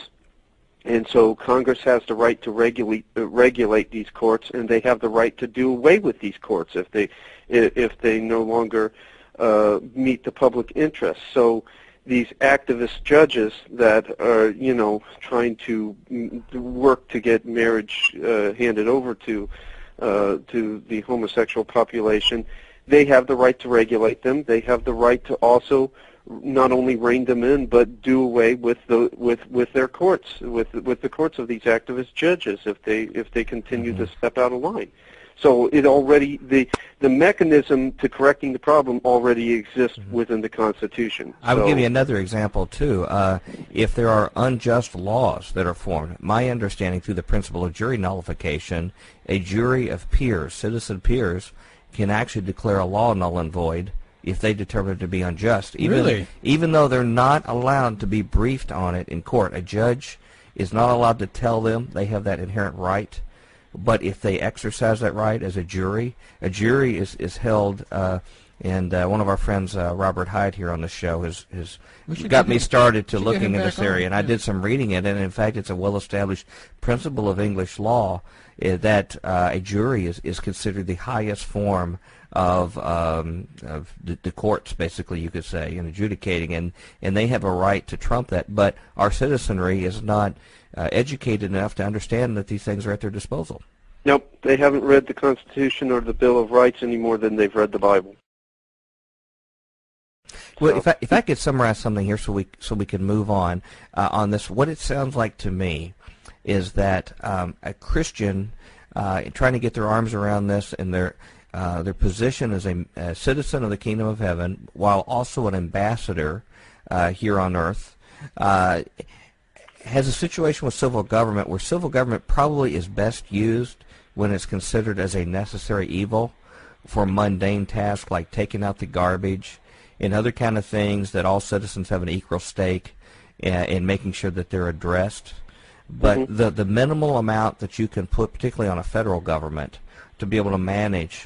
and so Congress has the right to regulate uh, regulate these courts, and they have the right to do away with these courts if they if they no longer uh, meet the public interest. So these activist judges that are, you know, trying to work to get marriage uh, handed over to uh, to the homosexual population, they have the right to regulate them. They have the right to also not only rein them in, but do away with the with with their courts, with with the courts of these activist judges if they if they continue mm-hmm. to step out of line. So it already the the mechanism to correcting the problem already exists mm-hmm. within the Constitution. I would so, give you another example too. Uh, if there are unjust laws that are formed, my understanding through the principle of jury nullification, a jury of peers, citizen peers, can actually declare a law null and void if they determine it to be unjust. Even, really? Even though they're not allowed to be briefed on it in court, a judge is not allowed to tell them. They have that inherent right. But if they exercise that right as a jury, a jury is, is held, uh, and uh, one of our friends, uh, Robert Hyde, here on the show, has, has got me him, started to looking in this on. area, and yeah. I did some reading it, and in fact it's a well-established principle of English law uh, that uh, a jury is, is considered the highest form of, um, of the, the courts, basically, you could say, in adjudicating, and, and they have a right to trump that, but our citizenry is not Uh, educated enough to understand that these things are at their disposal. Nope, they haven't read the Constitution or the Bill of Rights any more than they've read the Bible. Well, so. if I, if I could summarize something here so we so we can move on uh, on this, what it sounds like to me is that um, a Christian uh, trying to get their arms around this and their uh, their position as a, a citizen of the kingdom of heaven, while also an ambassador uh, here on earth, uh, has a situation with civil government where civil government probably is best used when it's considered as a necessary evil for mundane tasks like taking out the garbage and other kind of things that all citizens have an equal stake in, in making sure that they're addressed. But mm-hmm. the, the minimal amount that you can put, particularly on a federal government, to be able to manage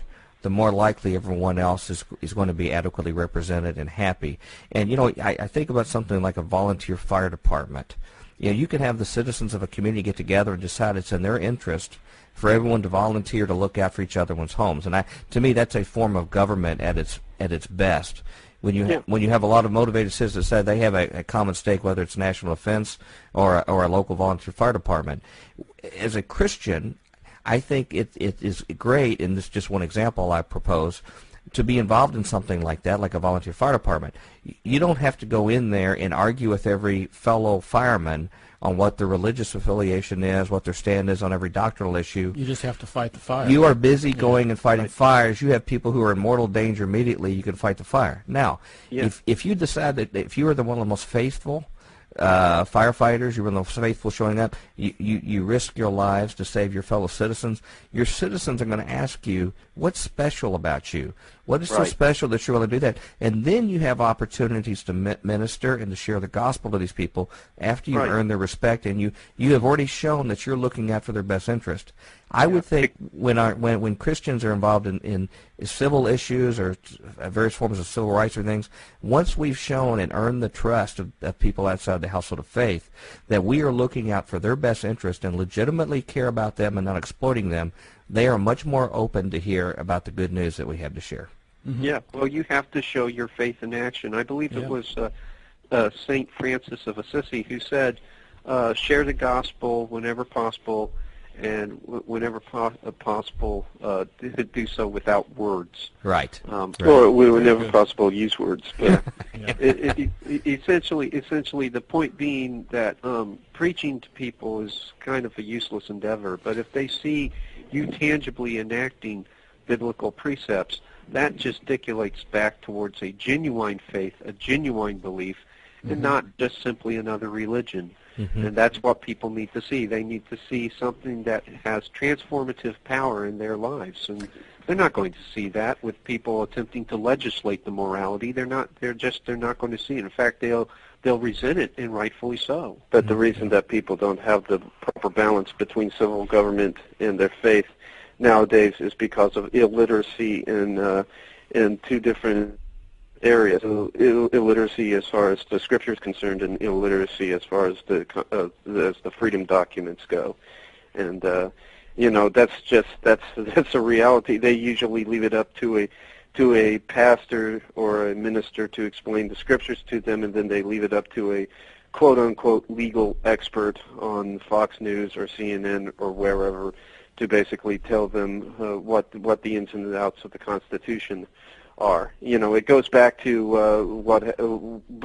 the more likely everyone else is is going to be adequately represented and happy. And you know, I, I think about something like a volunteer fire department. You know, you can have the citizens of a community get together and decide it's in their interest for everyone to volunteer to look out for each other one's homes. And I, to me, that's a form of government at its at its best. When you Yeah. when you have a lot of motivated citizens that say they have a, a common stake, whether it's national defense or a, or a local volunteer fire department. As a Christian, I think it it is great, and this is just one example I propose, to be involved in something like that, like a volunteer fire department. You don't have to go in there and argue with every fellow fireman on what their religious affiliation is, what their stand is on every doctrinal issue. You just have to fight the fire. You are busy going Yeah. and fighting Right. fires. You have people who are in mortal danger immediately. You can fight the fire. Now, Yeah. if if you decide that if you are the one of the most faithful uh, firefighters, you're one of the most faithful showing up, you, you, you risk your lives to save your fellow citizens, your citizens are going to ask you, what's special about you? What is so Right. special that you're willing to do that? And then you have opportunities to mi- minister and to share the gospel to these people after you've Right. earned their respect, and you, you have already shown that you're looking out for their best interest. I would think when our when when Christians are involved in, in civil issues or uh, various forms of civil rights or things, once we've shown and earned the trust of, of people outside the household of faith that we are looking out for their best interest and legitimately care about them and not exploiting them, they are much more open to hear about the good news that we have to share. Yeah, well, you have to show your faith in action. I believe Yeah. it was uh, uh, Saint Francis of Assisi who said, uh, share the gospel whenever possible, and w- whenever po- uh, possible, uh, do, do so without words. Right. Um, Right. Or whenever good. possible, use words. But Yeah. it, it, it, essentially, essentially, the point being that um, preaching to people is kind of a useless endeavor. But if they see you tangibly enacting biblical precepts, that gesticulates back towards a genuine faith, a genuine belief, and not just simply another religion. Mhm. And that's what people need to see. They need to see something that has transformative power in their lives. And they're not going to see that with people attempting to legislate the morality. They're not. They're just. They're not going to see it. In fact, they'll they'll resent it, and rightfully so. But the reason that people don't have the proper balance between civil government and their faith nowadays is because of illiteracy in uh, in two different areas. So Ill- illiteracy as far as the scripture is concerned, and illiteracy as far as the co- uh, as the freedom documents go. And uh, you know, that's just that's that's a reality. They usually leave it up to a to a pastor or a minister to explain the scriptures to them, and then they leave it up to a quote-unquote legal expert on Fox News or C N N or wherever to basically tell them uh, what what the ins and outs of the Constitution are. You know, it goes back to uh, what uh,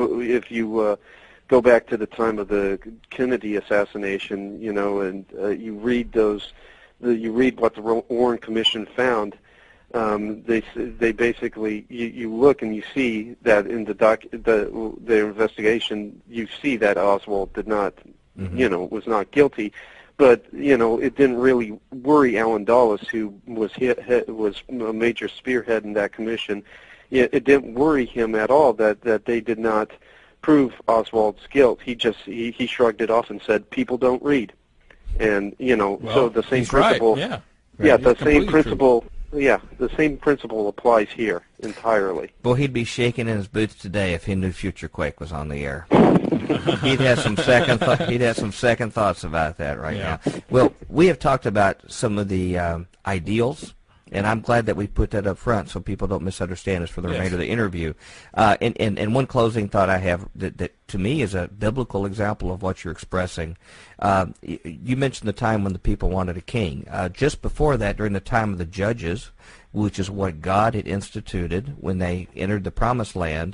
if you uh, go back to the time of the Kennedy assassination. You know, and uh, you read those, the, you read what the Warren Commission found. Um, they they basically you, you look and you see that in the doc the the investigation you see that Oswald did not, Mhm. you know, was not guilty. But you know, it didn't really worry Alan Dulles, who was hit, hit, was a major spearhead in that commission. It, it didn't worry him at all that, that they did not prove Oswald's guilt. He just he, he shrugged it off and said, "People don't read," and you know, Well, so the same he's principle. right. Yeah. Yeah, Right. the It's same completely true. principle. Yeah, the same principle applies here entirely. Boy, he'd be shaking in his boots today if he knew Future Quake was on the air. he'd have some second th- he'd have some second thoughts about that right Yeah. now. Well, we have talked about some of the um, ideals, and I'm glad that we put that up front so people don't misunderstand us for the Yes. remainder of the interview. Uh, and, and, and one closing thought I have that, that to me is a biblical example of what you're expressing. Um, y- you mentioned the time when the people wanted a king. Uh, just before that, during the time of the judges, which is what God had instituted when they entered the promised land,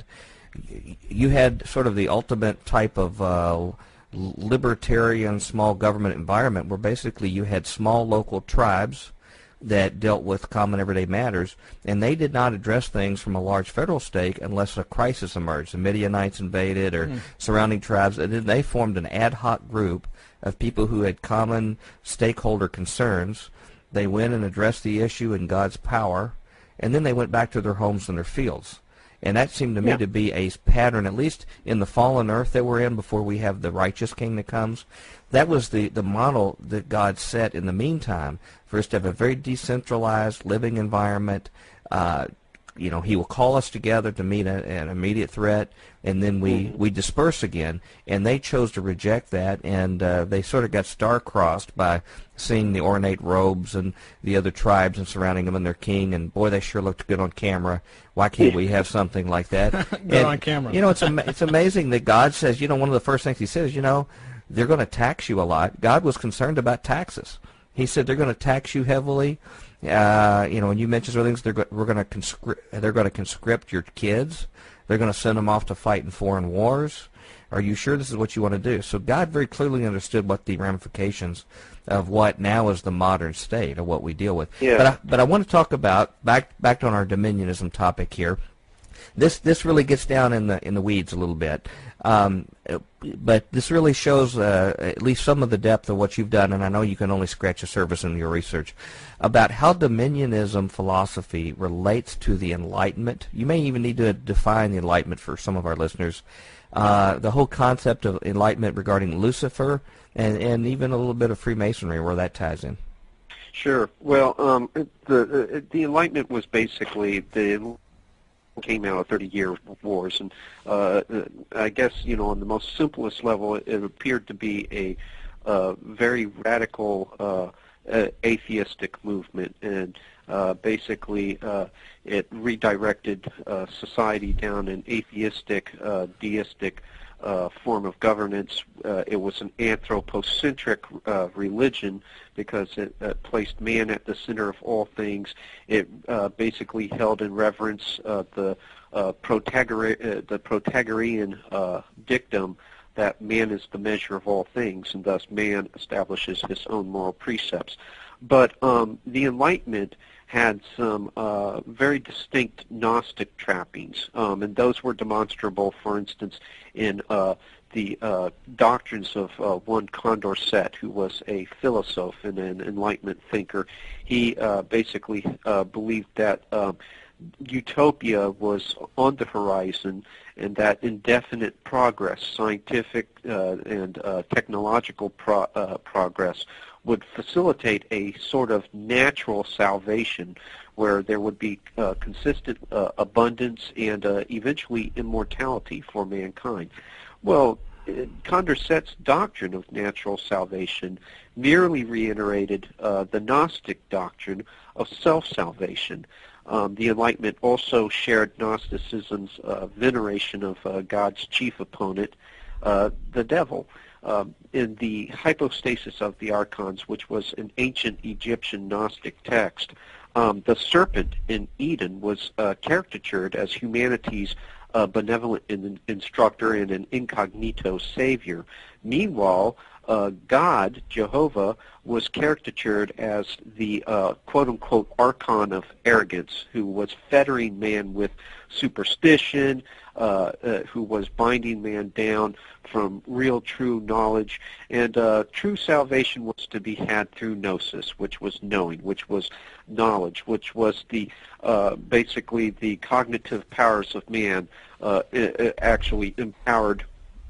you had sort of the ultimate type of uh, libertarian small government environment where basically you had small local tribes that dealt with common everyday matters, and they did not address things from a large federal stake unless a crisis emerged. The Midianites invaded or Mm. surrounding tribes, and then they formed an ad hoc group of people who had common stakeholder concerns. They went and addressed the issue in God's power, and then they went back to their homes and their fields. And that seemed to me Yeah. to be a pattern, at least in the fallen earth that we're in before we have the righteous king that comes. That was the, the model that God set in the meantime for us to have a very decentralized living environment, uh, you know, he will call us together to meet a, an immediate threat, and then we, Mm-hmm. we disperse again. And they chose to reject that, and uh, they sort of got star-crossed by seeing the ornate robes and the other tribes and surrounding them and their king, and boy, they sure looked good on camera. Why can't we have something like that? Good And, on camera. You know, it's ama- it's amazing that God says, you know, one of the first things he says, you know, they're going to tax you a lot. God was concerned about taxes. He said they're going to tax you heavily. Uh, you know, and you mentioned some things. They're go- we're going to conscript. They're going to conscript your kids. They're going to send them off to fight in foreign wars. Are you sure this is what you want to do? So God very clearly understood what the ramifications of what now is the modern state of what we deal with. Yeah. But I, but I want to talk about back back on our Dominionism topic here. This this really gets down in the in the weeds a little bit, um, but this really shows uh, at least some of the depth of what you've done, and I know you can only scratch the surface in your research about how Dominionism philosophy relates to the Enlightenment. You may even need to define the Enlightenment for some of our listeners. Uh, the whole concept of Enlightenment regarding Lucifer, and and even a little bit of Freemasonry, where that ties in. Sure. Well, um, the the Enlightenment was basically the came out of thirty-year wars, and uh, I guess, you know, on the most simplest level, it, it appeared to be a uh, very radical uh, uh, atheistic movement, and uh, basically uh, it redirected uh, society down an atheistic, uh, deistic uh, form of governance. Uh, it was an anthropocentric uh, religion because it uh, placed man at the center of all things. It uh, basically held in reverence uh, the uh, Protagor- uh, the Protagorean uh, dictum that man is the measure of all things, and thus man establishes his own moral precepts. But um, the Enlightenment had some uh, very distinct Gnostic trappings, um, and those were demonstrable, for instance, in uh, the uh, doctrines of uh, one Condorcet, who was a philosopher and an Enlightenment thinker. He uh, basically uh, believed that uh, utopia was on the horizon, and that indefinite progress, scientific uh, and uh, technological pro- uh, progress, would facilitate a sort of natural salvation where there would be uh, consistent uh, abundance and uh, eventually immortality for mankind. Well, Condorcet's doctrine of natural salvation merely reiterated uh, the Gnostic doctrine of self-salvation. Um, the Enlightenment also shared Gnosticism's uh, veneration of uh, God's chief opponent, uh, the devil. Um, in the Hypostasis of the Archons, which was an ancient Egyptian Gnostic text, um, the serpent in Eden was uh, caricatured as humanity's uh, benevolent in- instructor and an incognito savior. Meanwhile, uh, God, Jehovah, was caricatured as the uh, quote-unquote archon of arrogance, who was fettering man with superstition, uh, uh, who was binding man down from real, true knowledge. And uh, true salvation was to be had through gnosis, which was knowing, which was knowledge, which was the uh, basically the cognitive powers of man uh, actually empowered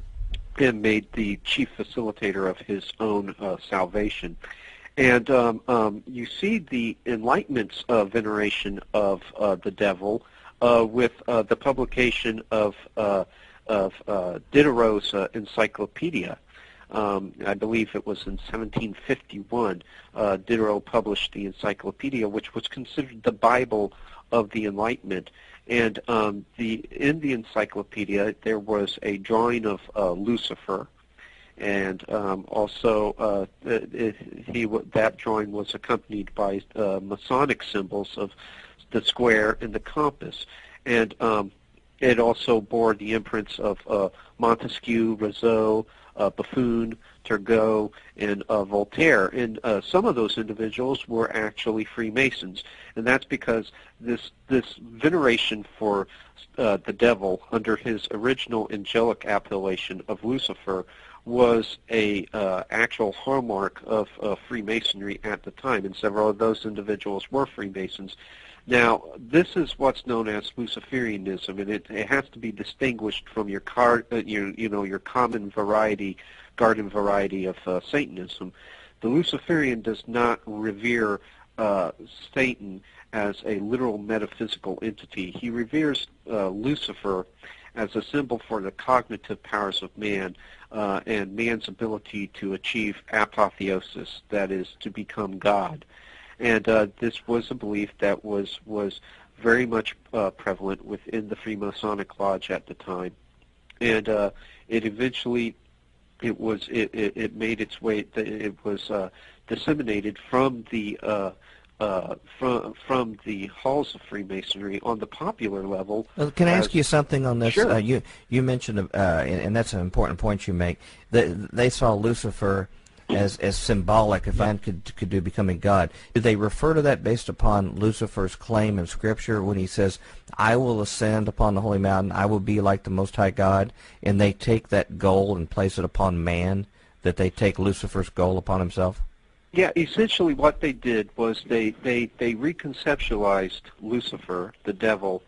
and made the chief facilitator of his own uh, salvation. And um, um, you see the Enlightenment's uh, veneration of uh, the devil uh, with uh, the publication of uh, of uh, Diderot's uh, Encyclopedia. Um, I believe it was in seventeen fifty-one. Uh, Diderot published the Encyclopedia, which was considered the Bible of the Enlightenment. And um, the in the Encyclopedia there was a drawing of uh, Lucifer, and um, also uh, it, he that drawing was accompanied by uh, Masonic symbols of the square and the compass, and um, it also bore the imprints of uh, Montesquieu, Rousseau, uh, Buffon, Turgot, and uh, Voltaire. And uh, some of those individuals were actually Freemasons, and that's because this this veneration for uh, the devil under his original angelic appellation of Lucifer was a uh, actual hallmark of uh, Freemasonry at the time, and several of those individuals were Freemasons. Now, this is what's known as Luciferianism, and it, it has to be distinguished from your, car, uh, your, you know, your common variety, garden variety of uh, Satanism. The Luciferian does not revere uh, Satan as a literal metaphysical entity. He reveres uh, Lucifer as a symbol for the cognitive powers of man uh, and man's ability to achieve apotheosis, that is, to become God. And uh, this was a belief that was was very much uh, prevalent within the Freemasonic Lodge at the time, and uh, it eventually it was it, it, it made its way. It was uh, disseminated from the uh, uh, from from the halls of Freemasonry on the popular level. Well, can I as, ask you something on this? Sure. Uh, you you mentioned, uh, and, and that's an important point you make. That they saw Lucifer as as symbolic, if man could could do becoming God. Do they refer to that based upon Lucifer's claim in Scripture when he says, "I will ascend upon the holy mountain, I will be like the Most High God," and they take that goal and place it upon man, that they take Lucifer's goal upon himself? Yeah, essentially what they did was they they they reconceptualized Lucifer, the devil,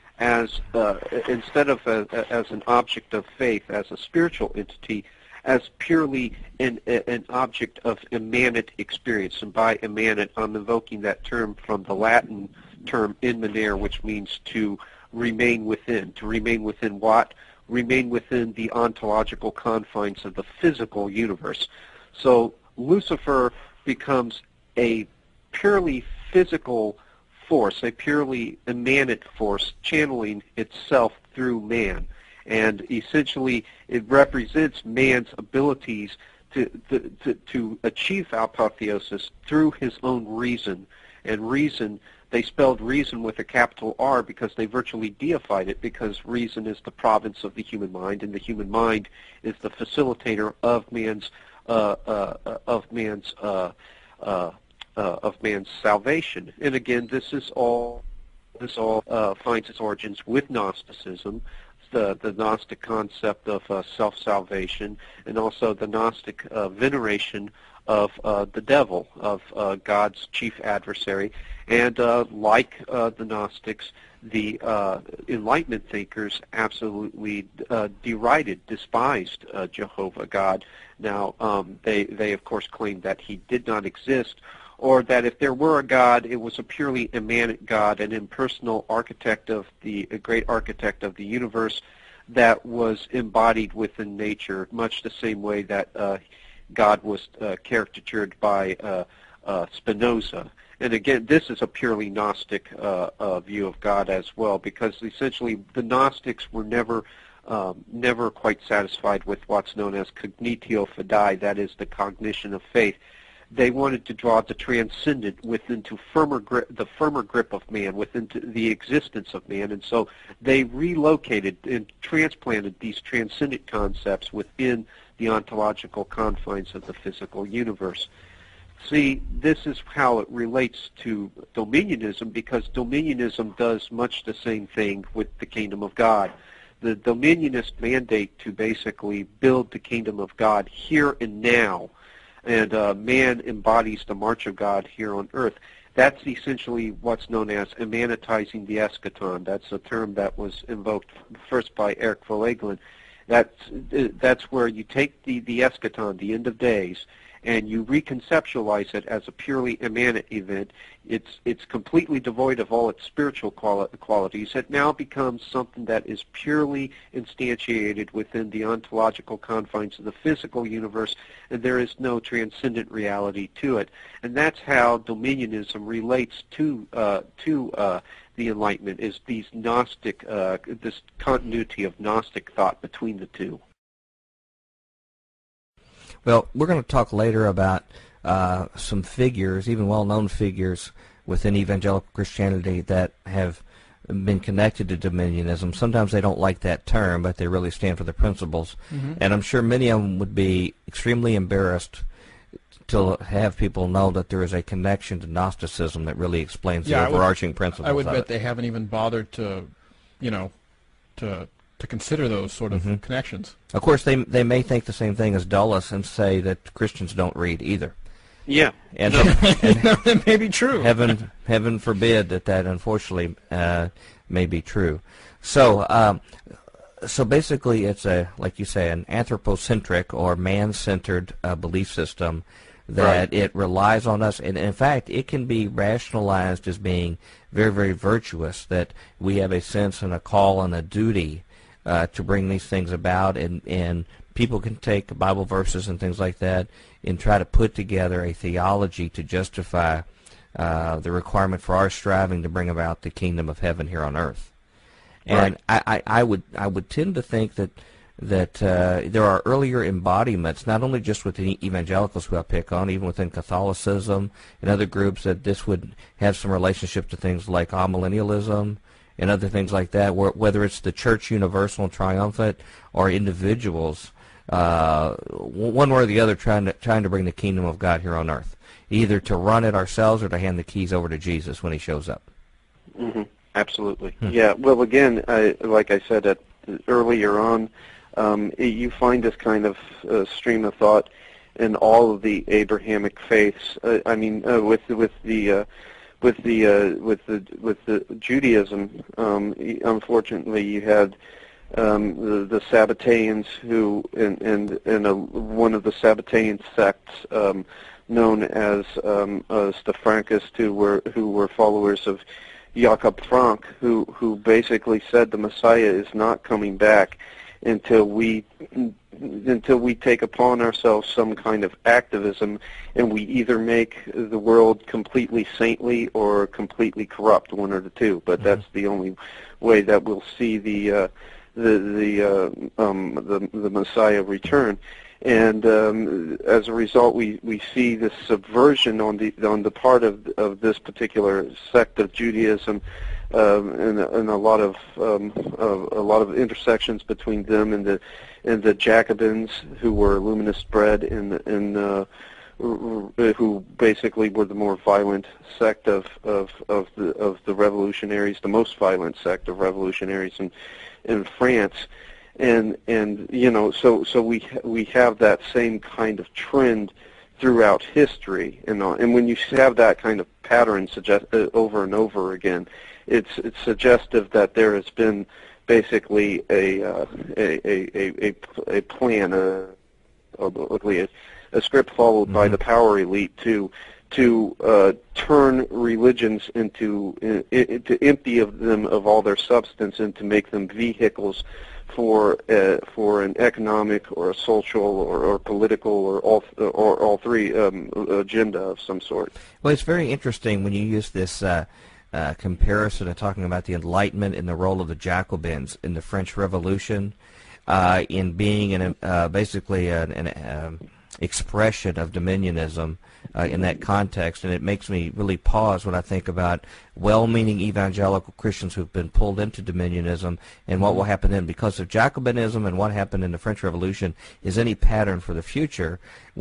as uh, instead of a, as an object of faith, as a spiritual entity, as purely an, an object of immanent experience. And by immanent, I'm invoking that term from the Latin term immanere, which means to remain within. To remain within what? Remain within the ontological confines of the physical universe. So Lucifer becomes a purely physical force, a purely immanent force, channeling itself through man. And essentially, it represents man's abilities to, to, to achieve apotheosis through his own reason. And reason, they spelled reason with a capital R because they virtually deified it, because reason is the province of the human mind, and the human mind is the facilitator of man's uh, uh, of man's uh, uh, uh, of man's salvation. And again, this is all this all uh, finds its origins with Gnosticism. The, the Gnostic concept of uh, self-salvation, and also the Gnostic uh, veneration of uh, the devil, of uh, God's chief adversary. And uh, like uh, the Gnostics, the uh, Enlightenment thinkers absolutely uh, derided, despised uh, Jehovah God. Now, um, they, they of course claimed that he did not exist, or that if there were a God, it was a purely immanent God, an impersonal architect of the a great architect of the universe that was embodied within nature, much the same way that uh, God was uh, caricatured by uh, uh, Spinoza. And again, this is a purely Gnostic uh, uh, view of God as well, because essentially the Gnostics were never um, never quite satisfied with what's known as cognitio fidei, that is the cognition of faith. They wanted to draw the transcendent within to firmer grip, the firmer grip of man, within to the existence of man, and so they relocated and transplanted these transcendent concepts within the ontological confines of the physical universe. See, this is how it relates to Dominionism, because Dominionism does much the same thing with the kingdom of God. The Dominionist mandate to basically build the kingdom of God here and now, and uh, man embodies the march of God here on earth. That's essentially what's known as immanentizing the eschaton. That's a term that was invoked first by Eric Voegelin. That's, that's where you take the, the eschaton, the end of days, and you reconceptualize it as a purely immanent event. It's it's completely devoid of all its spiritual quali qualities. It now becomes something that is purely instantiated within the ontological confines of the physical universe, and there is no transcendent reality to it. And that's how Dominionism relates to uh, to uh, the Enlightenment, is these Gnostic, uh, this continuity of Gnostic thought between the two. Well, we're going to talk later about uh, some figures, even well-known figures within evangelical Christianity that have been connected to Dominionism. Sometimes they don't like that term, but they really stand for the principles. Mm-hmm. And I'm sure many of them would be extremely embarrassed to have people know that there is a connection to Gnosticism that really explains yeah, the overarching I would, principles. I would of bet it. they haven't even bothered to, you know, to to consider those sort of mm-hmm. connections. Of course, they they may think the same thing as Dulles and say that Christians don't read either. Yeah, and, no. and no, that may be true. Heaven, heaven forbid that that unfortunately uh, may be true. So, um, so basically, it's a, like you say, an anthropocentric or man-centered uh, belief system that Right. it relies on us, and in fact, it can be rationalized as being very, very virtuous, that we have a sense and a call and a duty uh, to bring these things about, and, and people can take Bible verses and things like that and try to put together a theology to justify uh, the requirement for our striving to bring about the kingdom of heaven here on earth. And Right. I, I, I would I would tend to think that that uh, there are earlier embodiments, not only just within evangelicals who I pick on, even within Catholicism and other groups, that this would have some relationship to things like amillennialism and other things like that, where, whether it's the church universal and triumphant or individuals, uh, one way or the other, trying to, trying to bring the kingdom of God here on earth, either to run it ourselves or to hand the keys over to Jesus when he shows up. Mm-hmm. Absolutely. Hmm. Yeah. Well, again, I, like I said at, earlier on, um, you find this kind of uh, stream of thought in all of the Abrahamic faiths. Uh, I mean, uh, with with the uh, with the uh, with the with the Judaism. Um, unfortunately, you had um, the, the Sabbateans, who and and, and a, one of the Sabbatean sects um, known as um, as the Frankists, who were who were followers of Jakob Frank, who who basically said the Messiah is not coming back until we until we take upon ourselves some kind of activism, and we either make the world completely saintly or completely corrupt, one or the two. But mm-hmm. that's the only way that we'll see the uh, the the uh, um, the the Messiah return. And um, as a result, we, we see this subversion on the on the part of of this particular sect of Judaism, um, and, and a lot of um, a, a lot of intersections between them and the and the Jacobins, who were luminous bred, and and uh, who basically were the more violent sect of of of the of the revolutionaries, the most violent sect of revolutionaries in in France. And and you know, so so we we have that same kind of trend throughout history, and uh, and when you have that kind of pattern suggest uh, over and over again, it's it's suggestive that there has been basically a uh, a, a a a plan, a a, a script followed mm-hmm. by the power elite to to uh, turn religions into uh, to empty of them of all their substance and to make them vehicles for uh, for an economic or a social or, or political or all or all three um, agenda of some sort. Well, it's very interesting when you use this uh, uh, comparison of talking about the Enlightenment and the role of the Jacobins in the French Revolution, uh, in being an, uh, basically an, an um, expression of Dominionism uh, in that context, and it makes me really pause when I think about well-meaning evangelical Christians who've been pulled into Dominionism and what will happen then. Because of Jacobinism and what happened in the French Revolution is any pattern for the future,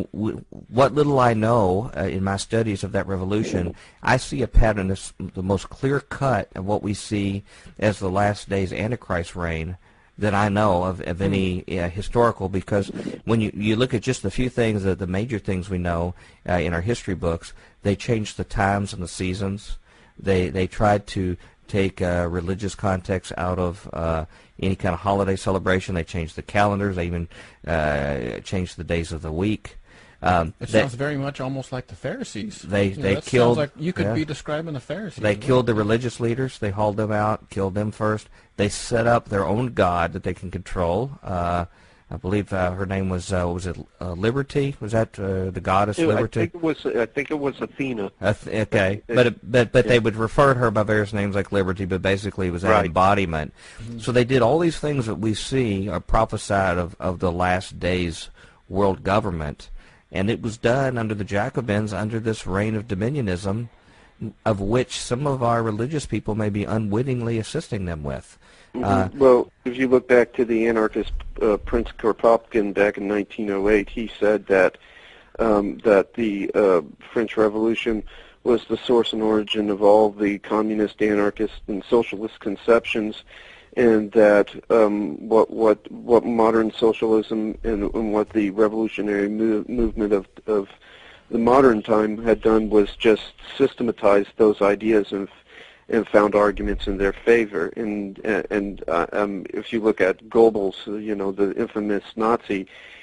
w what little I know uh, in my studies of that revolution, I see a pattern that's the most clear-cut of what we see as the last days Antichrist reign that I know of, of any uh, historical, because when you, you look at just the few things, uh, the major things we know uh, in our history books, they changed the times and the seasons. They they tried to take uh, religious context out of uh, any kind of holiday celebration. They changed the calendars. They even uh, changed the days of the week. Um, it they, sounds very much almost like the Pharisees. They you know, they that killed. Sounds like you could yeah. be describing the Pharisees. They killed the religious leaders. They hauled them out, killed them first. They set up their own god that they can control. Uh, I believe uh, her name was uh, was it uh, Liberty? Was that uh, the goddess yeah, Liberty? I think it was. I think it was Athena. Uh, okay, but it, but but yeah. they would refer to her by various names like Liberty, but basically it was that right. embodiment. Mm-hmm. So they did all these things that we see are prophesied of of the last days world government. And it was done under the Jacobins, under this reign of Dominionism, of which some of our religious people may be unwittingly assisting them with. Mm-hmm. uh, well, if you look back to the anarchist uh, Prince Kropotkin back in nineteen oh eight, he said that um, that the uh, French Revolution was the source and origin of all the communist, anarchist, and socialist conceptions, and that um, what what what modern socialism and, and what the revolutionary move, movement of of the modern time had done was just systematize those ideas and and found arguments in their favor. And and uh, um, if you look at Goebbels, you know, the infamous Nazi,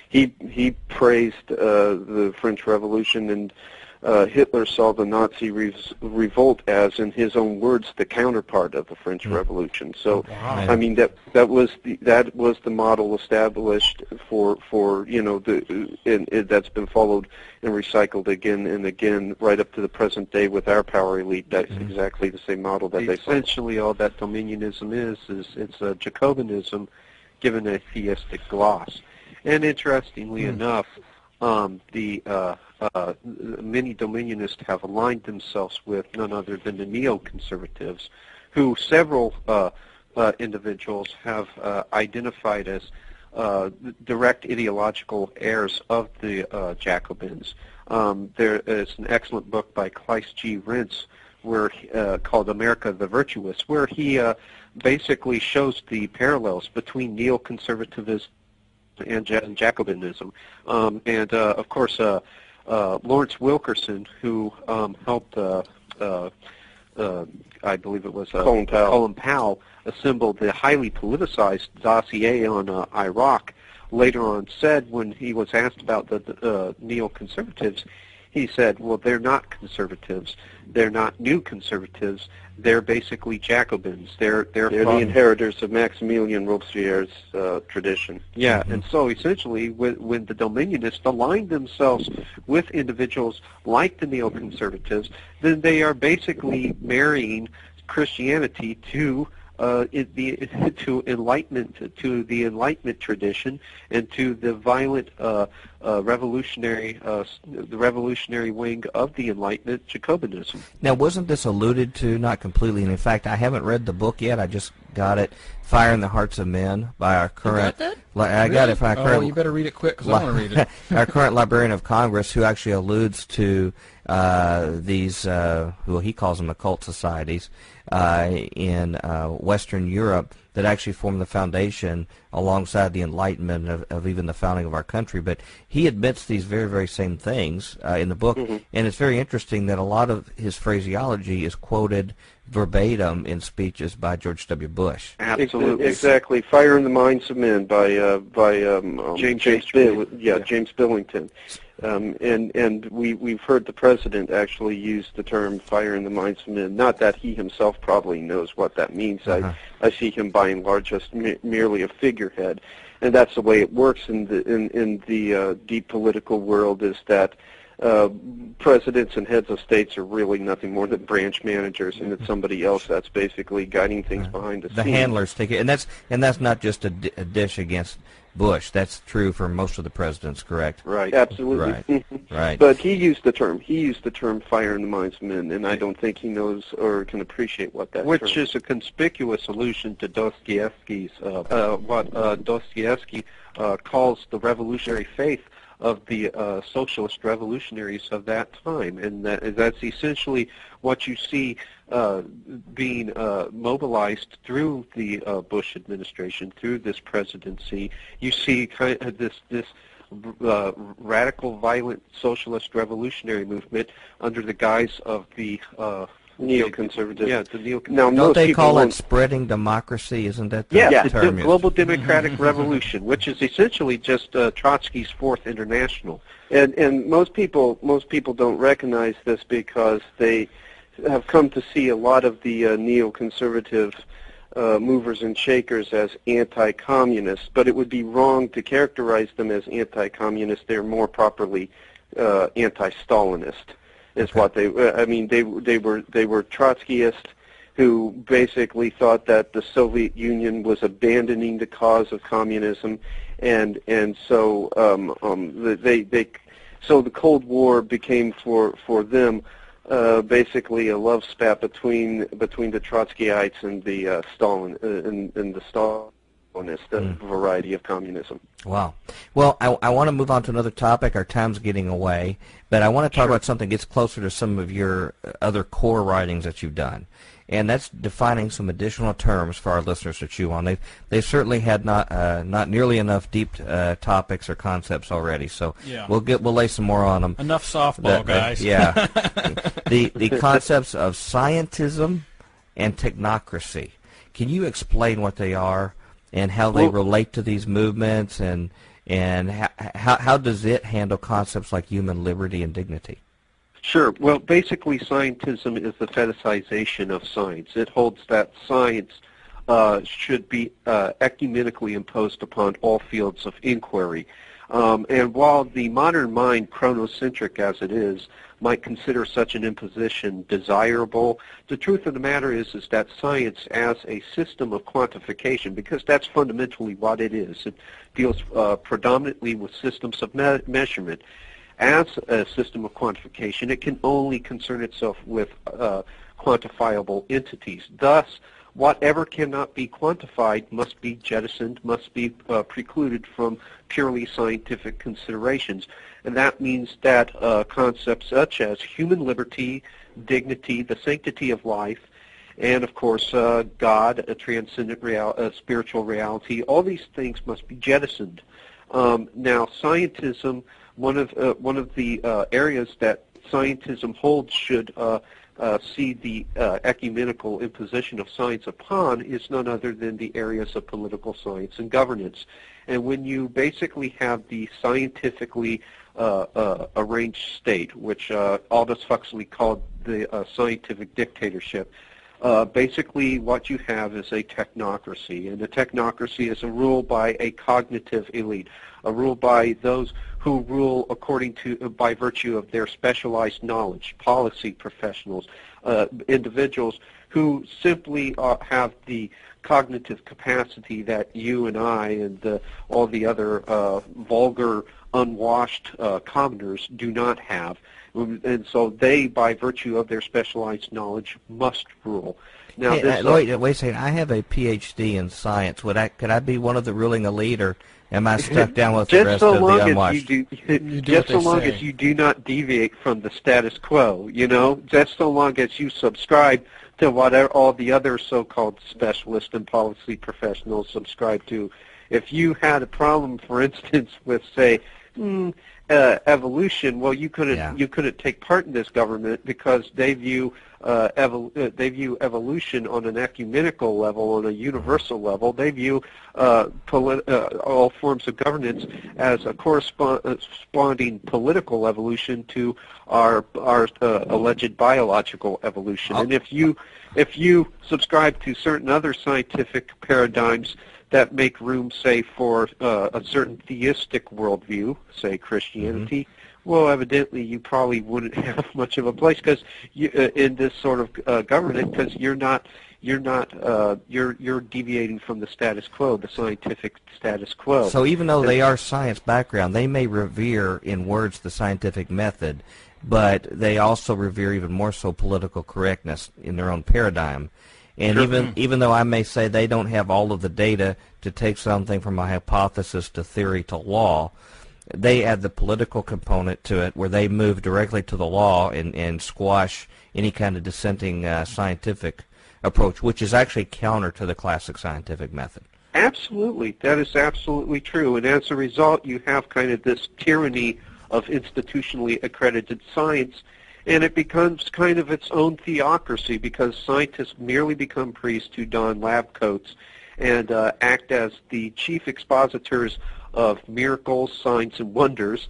he he praised uh, the French Revolution, and uh, Hitler saw the Nazi re revolt as, in his own words, the counterpart of the French mm. Revolution. So, wow. I mean, that that was the that was the model established for for you know the and it, that's been followed and recycled again and again right up to the present day with our power elite. That's mm. exactly the same model that they essentially follow. All that Dominionism is is it's a Jacobinism given a theistic gloss. And interestingly mm. enough, um, the uh, uh, many Dominionists have aligned themselves with none other than the neoconservatives, who several uh, uh, individuals have uh, identified as uh, direct ideological heirs of the uh, Jacobins. Um, there is an excellent book by Kleist G. Rentz where uh, called America the Virtuous, where he uh, basically shows the parallels between neoconservatism and Jacobinism. Um, and, uh, of course, uh, uh, Lawrence Wilkerson, who um, helped, uh, uh, uh, I believe it was uh, Colin Powell. Colin Powell, assemble the highly politicized dossier on uh, Iraq, later on said, when he was asked about the uh, neoconservatives, he said, well, they're not conservatives. They're not new conservatives. They're basically Jacobins. They're they're, they're the inheritors of Maximilien Robespierre's uh, tradition. Yeah, mm-hmm. and so essentially, when, when the Dominionists aligned themselves with individuals like the neoconservatives, then they are basically marrying Christianity to uh, it, the to enlightenment, to the Enlightenment tradition, and to the violent uh, uh, revolutionary, uh, the revolutionary wing of the Enlightenment, Jacobinism. Now, wasn't this alluded to? Not completely, and in fact, I haven't read the book yet. I just got it, "Fire in the Hearts of Men" by our current. You got that? I really? got it from our current. Oh, you better read it quick because I want to read it. Our current Librarian of Congress, who actually alludes to uh, these, uh, well, he calls them occult societies uh, in uh, Western Europe that actually formed the foundation alongside the Enlightenment of, of even the founding of our country. But he admits these very, very same things uh, in the book, mm-hmm. and it's very interesting that a lot of his phraseology is quoted verbatim in speeches by George W. Bush. Absolutely, exactly. "Fire in the Minds of Men" by uh, by um, um, James James H. Bill, yeah, yeah, James Billington. Um, and and we we've heard the president actually use the term "fire in the minds of men." Not that he himself probably knows what that means. Uh-huh. I I see him by and large as me merely a figurehead, and that's the way it works in the in in the uh, deep political world. Is that uh, presidents and heads of states are really nothing more than branch managers, and it's somebody else that's basically guiding things uh, behind the, the scenes. The handlers take it, and that's and that's not just a, d a dish against Bush. That's true for most of the presidents, correct? Right, absolutely. Right, right. But he used the term. He used the term "fire in the minds of men," and I don't think he knows or can appreciate what that. Which term. is a conspicuous allusion to Dostoevsky's, uh, uh, what uh, Dostoevsky uh, calls the revolutionary faith of the uh, socialist revolutionaries of that time, and that, that's essentially what you see uh, being uh, mobilized through the uh, Bush administration, through this presidency. You see kind of this this uh, radical, violent socialist revolutionary movement under the guise of the uh, neoconservative. Yeah, the neoconservative. Now, don't they call won't... it spreading democracy? Isn't that the yeah, term? the global democratic revolution, which is essentially just uh, Trotsky's Fourth International. And and most people most people don't recognize this because they have come to see a lot of the uh, neoconservative uh, movers and shakers as anti-communist, but it would be wrong to characterize them as anti-communist. They're more properly uh, anti-Stalinist. Is okay. what they. I mean, they they were they were Trotskyists who basically thought that the Soviet Union was abandoning the cause of communism, and and so um, um, they they so the Cold War became for for them uh, basically a love spat between between the Trotskyites and the uh, Stalin uh, and, and the Stalinist mm. variety of communism. Wow. Well, I, I want to move on to another topic. Our time's getting away, but I want to talk sure. about something that gets closer to some of your other core writings that you've done, and that's defining some additional terms for our listeners to chew on. They've they've certainly had not uh, not nearly enough deep uh, topics or concepts already, so yeah. we'll get we'll lay some more on them. Enough softball, the, guys. The, yeah. the the concepts of scientism and technocracy. Can you explain what they are and how they well, relate to these movements and and how, how, how does it handle concepts like human liberty and dignity? Sure. Well, basically, scientism is the fetishization of science. It holds that science uh, should be uh, ecumenically imposed upon all fields of inquiry. Um, and while the modern mind, chronocentric as it is, might consider such an imposition desirable, the truth of the matter is, is that science as a system of quantification, because that's fundamentally what it is, it deals uh, predominantly with systems of me measurement. As a system of quantification, it can only concern itself with uh, quantifiable entities. Thus, whatever cannot be quantified must be jettisoned, must be uh, precluded from purely scientific considerations. And that means that uh, concepts such as human liberty, dignity, the sanctity of life, and of course uh, God, a transcendent real, uh, spiritual reality, all these things must be jettisoned. Um, now, scientism, one of, uh, one of the uh, areas that scientism holds should uh, Uh, see the uh, ecumenical imposition of science upon is none other than the areas of political science and governance. And when you basically have the scientifically uh, uh, arranged state, which uh, Aldous Huxley called the uh, scientific dictatorship, uh, basically what you have is a technocracy. And a technocracy is a rule by a cognitive elite, a rule by those who rule according to, by virtue of their specialized knowledge, policy professionals, uh, individuals who simply uh, have the cognitive capacity that you and I and uh, all the other uh, vulgar, unwashed uh, commoners do not have. And so they, by virtue of their specialized knowledge, must rule. Now, hey, this, uh, wait, wait a second. I have a P H D in science. Would I, could I be one of the ruling elite, or am I stuck down with the rest so of the unwashed? You do, You do just so what they long say. as you do not deviate from the status quo, you know, just so long as you subscribe to what all the other so-called specialists and policy professionals subscribe to. If you had a problem, for instance, with, say, mm, uh, evolution, well, you couldn't Yeah. you couldn't take part in this government because they view uh, evol uh, they view evolution on an ecumenical level, on a universal level. They view uh, polit uh, all forms of governance as a corresponding political evolution to our our uh, alleged biological evolution. Oh. And if you if you subscribe to certain other scientific paradigms that make room, say, for uh, a certain theistic worldview, say Christianity, mm-hmm. well, evidently you probably wouldn't have much of a place because you, uh, in this sort of uh, government, because you're not you're not uh, you're you're deviating from the status quo, the scientific status quo. So even though they are science background, they may revere in words the scientific method, but they also revere even more so political correctness in their own paradigm. And Sure. even even though I may say they don't have all of the data to take something from a hypothesis to theory to law, they add the political component to it where they move directly to the law and, and squash any kind of dissenting uh, scientific approach, which is actually counter to the classic scientific method. Absolutely. That is absolutely true. And as a result, you have kind of this tyranny of institutionally accredited science, and it becomes kind of its own theocracy because scientists merely become priests who don lab coats and uh, act as the chief expositors of miracles, signs, and wonders,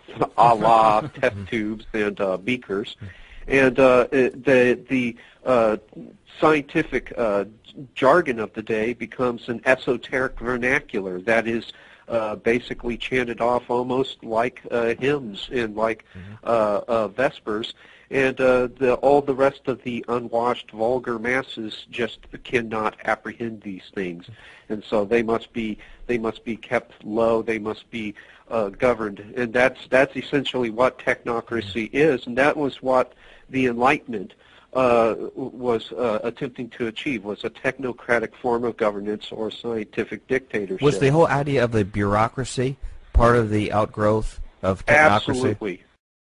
a la test tubes and uh, beakers. And uh, the, the uh, scientific uh, jargon of the day becomes an esoteric vernacular that is uh, basically chanted off almost like uh, hymns and like mm-hmm. uh, uh, Vespers. And uh, the, all the rest of the unwashed, vulgar masses just cannot apprehend these things, and so they must be they must be kept low. They must be uh, governed, and that's that's essentially what technocracy is, and that was what the Enlightenment uh, was uh, attempting to achieve, was a technocratic form of governance or scientific dictatorship. Was the whole idea of the bureaucracy part of the outgrowth of technocracy? Absolutely.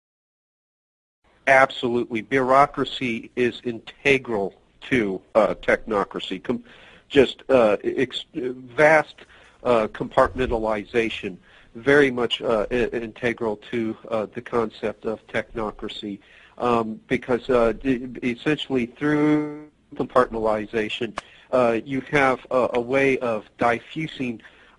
Absolutely. Bureaucracy is integral to uh, technocracy. Com just uh, ex vast uh, compartmentalization, very much uh, integral to uh, the concept of technocracy, um, because uh, essentially through compartmentalization, uh, you have a, a way of diffusing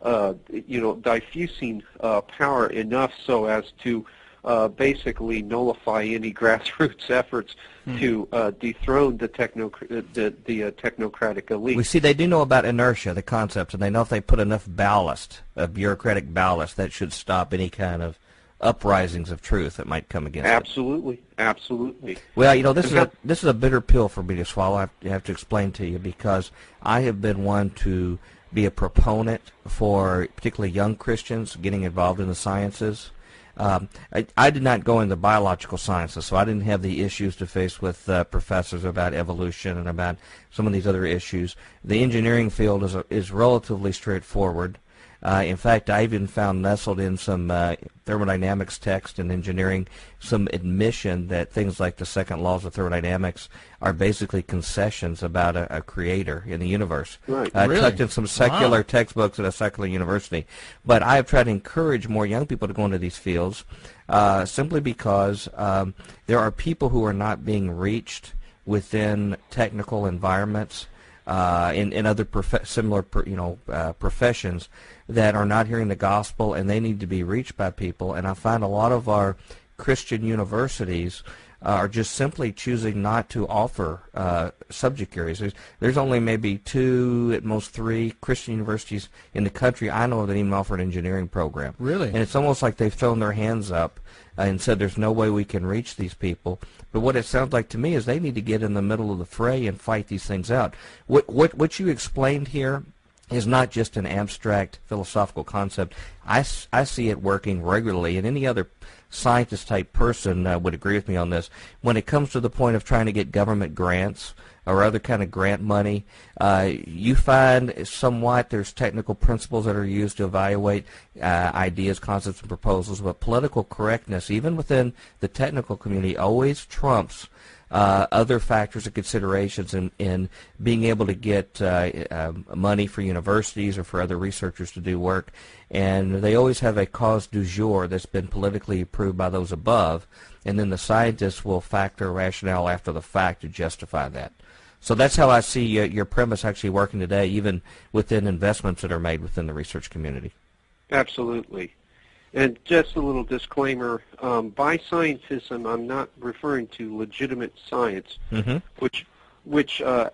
uh, you know, diffusing uh, power enough so as to uh, basically nullify any grassroots efforts hmm. to uh, dethrone the techno the, the uh, technocratic elite. We see they do know about inertia, the concepts, and they know if they put enough ballast, a bureaucratic ballast, that should stop any kind of uprisings of truth that might come against absolutely, it. Absolutely, absolutely. Well, you know, this is a this is a bitter pill for me to swallow. I have, I have to explain to you, because I have been one to be a proponent for particularly young Christians getting involved in the sciences. Um, I, I did not go into biological sciences, so I didn't have the issues to face with uh, professors about evolution and about some of these other issues. The engineering field is a, is relatively straightforward. Uh, in fact, I even found nestled in some uh, thermodynamics text in engineering some admission that things like the second laws of thermodynamics are basically concessions about a, a creator in the universe. Right. Uh, really? Tucked in some secular Wow. textbooks at a secular university. But I have tried to encourage more young people to go into these fields uh, simply because um, there are people who are not being reached within technical environments uh, in, in other prof similar pro you know, uh, professions that are not hearing the gospel, and they need to be reached by people. And I find a lot of our Christian universities uh, are just simply choosing not to offer uh, subject areas. There's, there's only maybe two, at most three Christian universities in the country I know that even offer an engineering program. Really? And it's almost like they've thrown their hands up and said there's no way we can reach these people. But what it sounds like to me is they need to get in the middle of the fray and fight these things out. What, what, what you explained here is not just an abstract philosophical concept. I, I see it working regularly, and any other scientist-type person uh, would agree with me on this. When it comes to the point of trying to get government grants or other kind of grant money, uh, you find somewhat there's technical principles that are used to evaluate uh, ideas, concepts, and proposals, but political correctness, even within the technical community, always trumps Uh, other factors and considerations in, in being able to get uh, uh, money for universities or for other researchers to do work. And they always have a cause du jour that's been politically approved by those above, and then the scientists will factor rationale after the fact to justify that. So that's how I see uh, your premise actually working today, even within investments that are made within the research community. Absolutely. And just a little disclaimer, um, by scientism, I'm not referring to legitimate science, mm-hmm. which which uh,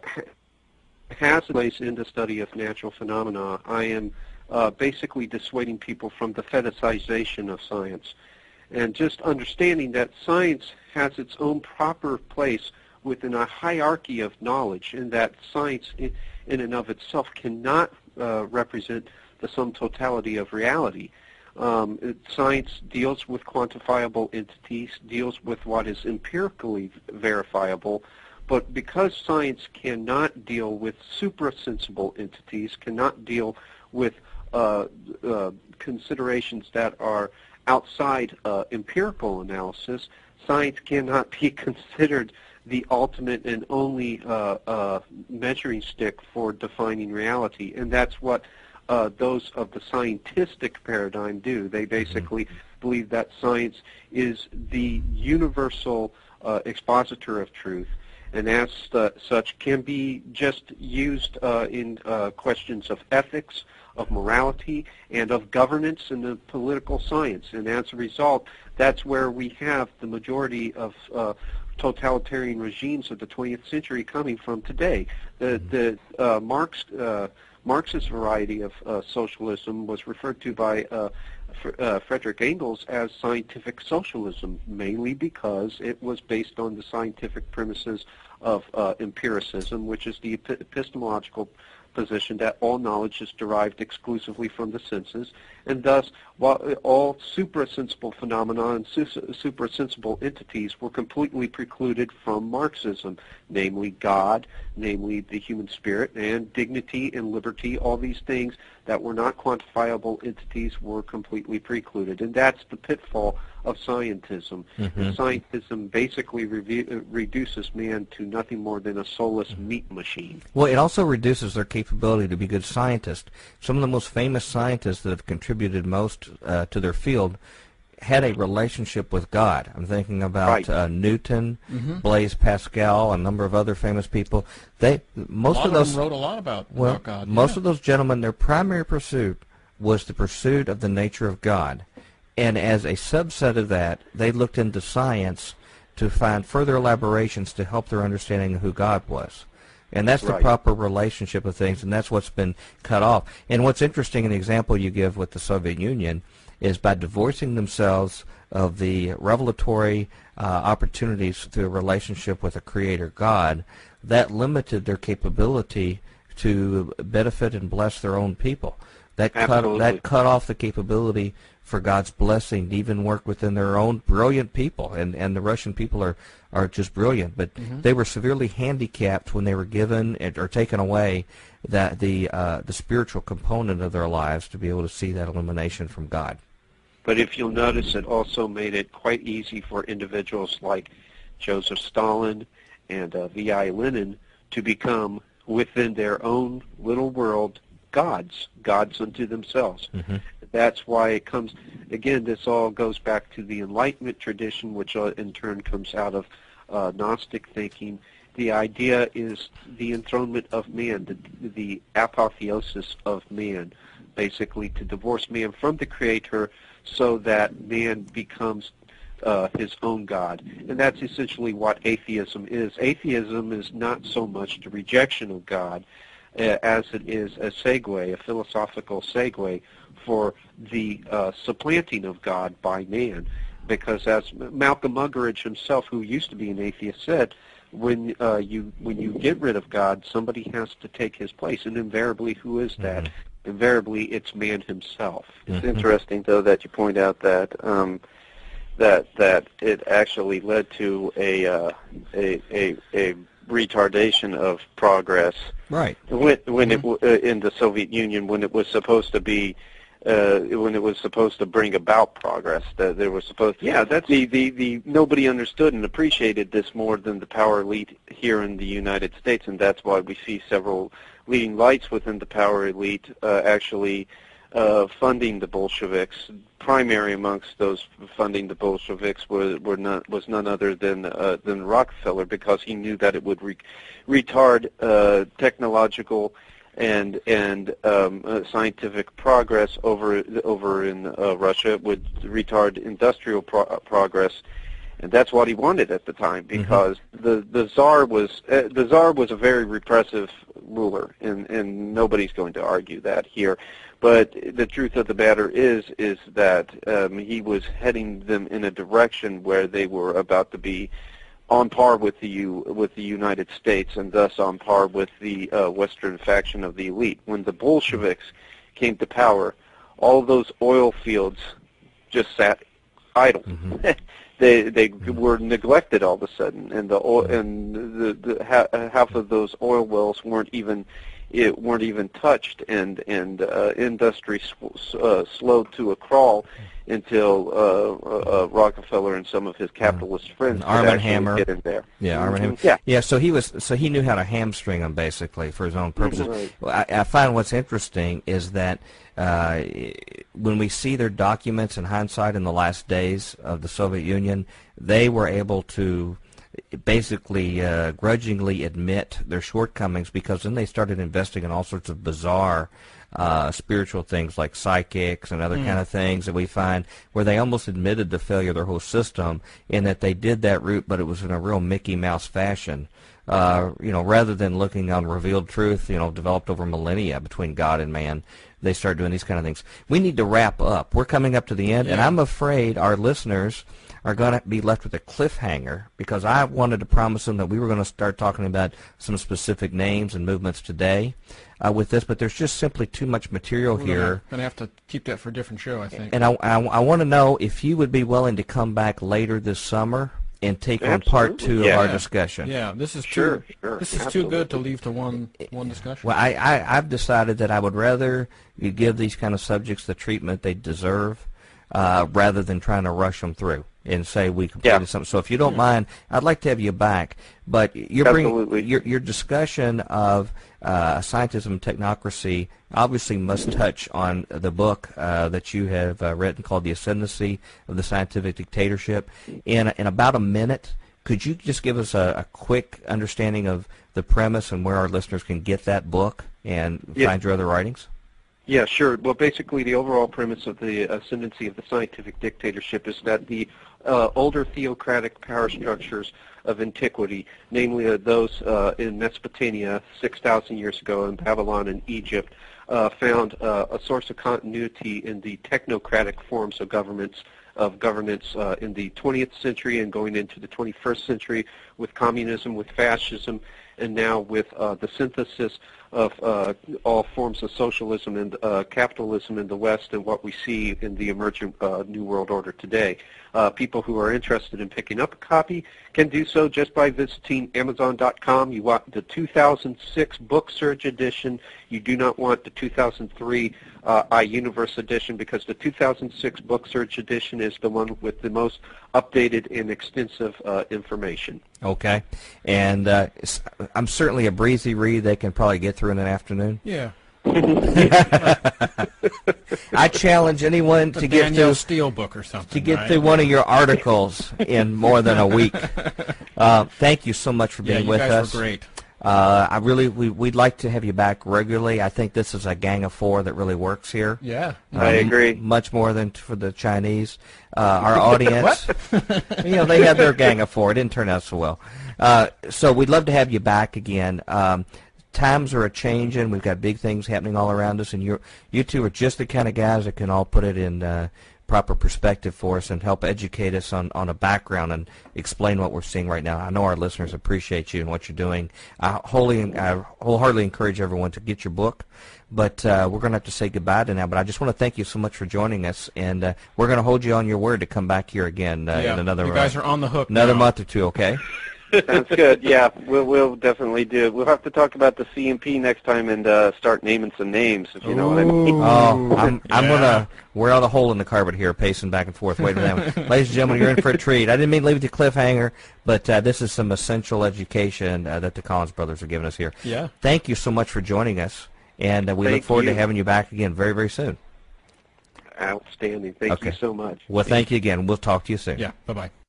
has a place in the study of natural phenomena. I am uh, basically dissuading people from the fetishization of science, and just understanding that science has its own proper place within a hierarchy of knowledge, and that science in, in and of itself cannot uh, represent the sum totality of reality. Um, it, science deals with quantifiable entities, deals with what is empirically verifiable, but because science cannot deal with suprasensible entities, cannot deal with uh, uh, considerations that are outside uh, empirical analysis, science cannot be considered the ultimate and only uh, uh, measuring stick for defining reality, and that's what Uh, those of the scientific paradigm do. They basically believe that science is the universal uh, expositor of truth, and as uh, such can be just used uh, in uh, questions of ethics, of morality, and of governance in the political science. And as a result, that's where we have the majority of uh, totalitarian regimes of the twentieth century coming from today. The, the uh, Marx uh, Marxist variety of uh, socialism was referred to by uh, F uh, Frederick Engels as scientific socialism, mainly because it was based on the scientific premises of uh, empiricism, which is the ep epistemological position that all knowledge is derived exclusively from the senses, and thus while all suprasensible phenomena and su suprasensible entities were completely precluded from Marxism, namely God, namely the human spirit, and dignity and liberty. All these things that were not quantifiable entities were completely precluded, and that's the pitfall of scientism. Mm-hmm. And scientism basically re reduces man to nothing more than a soulless meat machine. Well, it also reduces their capability to be good scientists. Some of the most famous scientists that have contributed most uh, to their field had a relationship with God. I'm thinking about right. uh, Newton, mm-hmm. Blaise Pascal, a number of other famous people. They most a lot of those of them wrote a lot about, well, about God. Most yeah. of those gentlemen, their primary pursuit was the pursuit of the nature of God. And as a subset of that, they looked into science to find further elaborations to help their understanding of who God was. And that's the Right. proper relationship of things, and that's what's been cut off. And what's interesting in the example you give with the Soviet Union is by divorcing themselves of the revelatory uh, opportunities through a relationship with a creator God, that limited their capability to benefit and bless their own people. That cut, Absolutely. that cut off the capability for God's blessing to even work within their own brilliant people. And, and the Russian people are, are just brilliant. But Mm-hmm. they were severely handicapped when they were given or taken away that the, uh, the spiritual component of their lives to be able to see that illumination from God. But if you'll notice, it also made it quite easy for individuals like Joseph Stalin and uh, V I Lenin to become, within their own little world, gods, gods unto themselves. Mm-hmm. That's why it comes, again, this all goes back to the Enlightenment tradition, which uh, in turn comes out of uh, Gnostic thinking. The idea is the enthronement of man, the, the apotheosis of man, basically to divorce man from the Creator so that man becomes uh, his own God. And that's essentially what atheism is. Atheism is not so much the rejection of God uh, as it is a segue, a philosophical segue for the uh, supplanting of God by man. Because as Malcolm Muggeridge himself, who used to be an atheist, said, when uh, you when you get rid of God, somebody has to take his place. And invariably, who is that? Mm-hmm. Invariably, it's man himself. It's Mm-hmm. interesting, though, that you point out that um, that that it actually led to a uh, a, a a retardation of progress. Right. When when Mm-hmm. it uh, in the Soviet Union, when it was supposed to be. Uh, when it was supposed to bring about progress, that there was supposed to, Yeah, that's the, the the nobody understood and appreciated this more than the power elite here in the United States, and that's why we see several leading lights within the power elite uh, actually uh, funding the Bolsheviks. Primary amongst those funding the Bolsheviks were, were not, was none other than uh, than Rockefeller, because he knew that it would re- retard uh, technological and and um, uh, scientific progress over over in uh, Russia. It would retard industrial pro- progress, and that's what he wanted at the time, because mm-hmm. the the Tsar was uh, the Tsar was a very repressive ruler, and and nobody's going to argue that here. But the truth of the matter is is that um, he was heading them in a direction where they were about to be on par with the U, with the United States, and thus on par with the uh, Western faction of the elite. When the Bolsheviks came to power, all those oil fields just sat idle. Mm-hmm. they they mm-hmm. were neglected all of a sudden, and the oil, and the, the ha, half of those oil wells weren't even it weren't even touched, and and uh, industry sw- uh, slowed to a crawl until uh, uh, Rockefeller and some of his capitalist friends Arm could and Hammer get in there. Yeah, Arm and Hammer. Yeah, yeah. So he was, so he knew how to hamstring them basically for his own purposes. Right. Well, I, I find what's interesting is that uh, when we see their documents in hindsight in the last days of the Soviet Union, they were able to basically uh, grudgingly admit their shortcomings, because then they started investing in all sorts of bizarre uh, spiritual things like psychics and other mm. kind of things that we find where they almost admitted the failure of their whole system, in that they did that route, but it was in a real Mickey Mouse fashion. Uh, you know, rather than looking on revealed truth, you know, developed over millennia between God and man, they start doing these kind of things. We need to wrap up. We're coming up to the end, yeah. and I'm afraid our listeners are going to be left with a cliffhanger, because I wanted to promise them that we were going to start talking about some specific names and movements today uh, with this, but there's just simply too much material we're here. We're going to have to keep that for a different show, I think. And I, I, I want to know if you would be willing to come back later this summer and take Absolutely. on part two yeah. of our discussion. Yeah, this is sure, too sure. this is Absolutely. too good to leave to one one discussion. Well, I, I, I've decided that I would rather you give these kind of subjects the treatment they deserve uh, rather than trying to rush them through and say we completed Yeah. something. So if you don't yeah. mind, I'd like to have you back. But you're Absolutely. bringing, your, your discussion of uh, scientism and technocracy obviously must touch on the book uh, that you have uh, written called The Ascendancy of the Scientific Dictatorship. In, in about a minute, could you just give us a, a quick understanding of the premise and where our listeners can get that book and yeah. find your other writings? Yeah, sure. Well, basically, the overall premise of the ascendancy of the scientific dictatorship is that the uh, older theocratic power structures of antiquity, namely uh, those uh, in Mesopotamia six thousand years ago, in Babylon and Egypt, uh, found uh, a source of continuity in the technocratic forms of governments of governance uh, in the twentieth century and going into the twenty-first century with communism, with fascism, and now with uh, the synthesis of uh, all forms of socialism and uh, capitalism in the West and what we see in the emergent uh, New World Order today. Uh, people who are interested in picking up a copy can do so just by visiting Amazon dot com. You want the two thousand six Book Surge edition. You do not want the two thousand three uh, iUniverse edition, because the two thousand six Book Surge edition is the one with the most updated and extensive uh, information. Okay. And uh, s- I'm certainly a breezy read they can probably get through in an afternoon. Yeah. I challenge anyone The to get Danielle through Steele book or something. to get right? through one of your articles in more than a week. Uh, thank you so much for Yeah, being you with guys us. were great. Uh, I really we, we'd like to have you back regularly. I think this is a gang of four that really works here. Yeah. I Um, agree. Much more than t- for the Chinese. Uh, our audience, you know, they had their gang of four. It didn't turn out so well. Uh, so we'd love to have you back again. Um, times are a changing. We've got big things happening all around us, and you you two are just the kind of guys that can all put it in uh, proper perspective for us and help educate us on, on a background and explain what we're seeing right now. I know our listeners appreciate you and what you're doing. I wholly, I wholeheartedly encourage everyone to get your book. But uh, we're going to have to say goodbye to now. But I just want to thank you so much for joining us, and uh, we're going to hold you on your word to come back here again uh, Yeah. in another You guys uh, are on the hook another now. month or two. Okay. Sounds good. Yeah, we'll we'll definitely do. We'll have to talk about the C M P next time and uh, start naming some names, if you know what I mean. Oh, I'm I'm Yeah. gonna wear out a hole in the carpet here, pacing back and forth, waiting for them. Ladies and gentlemen, you're in for a treat. I didn't mean to leave it to cliffhanger, but uh, this is some essential education uh, that the Collins brothers are giving us here. Yeah. Thank you so much for joining us, and uh, we Thank look forward you. to having you back again very, very soon. Outstanding. Thank Okay. you so much. Well, thank you again. We'll talk to you soon. Yeah. Bye-bye.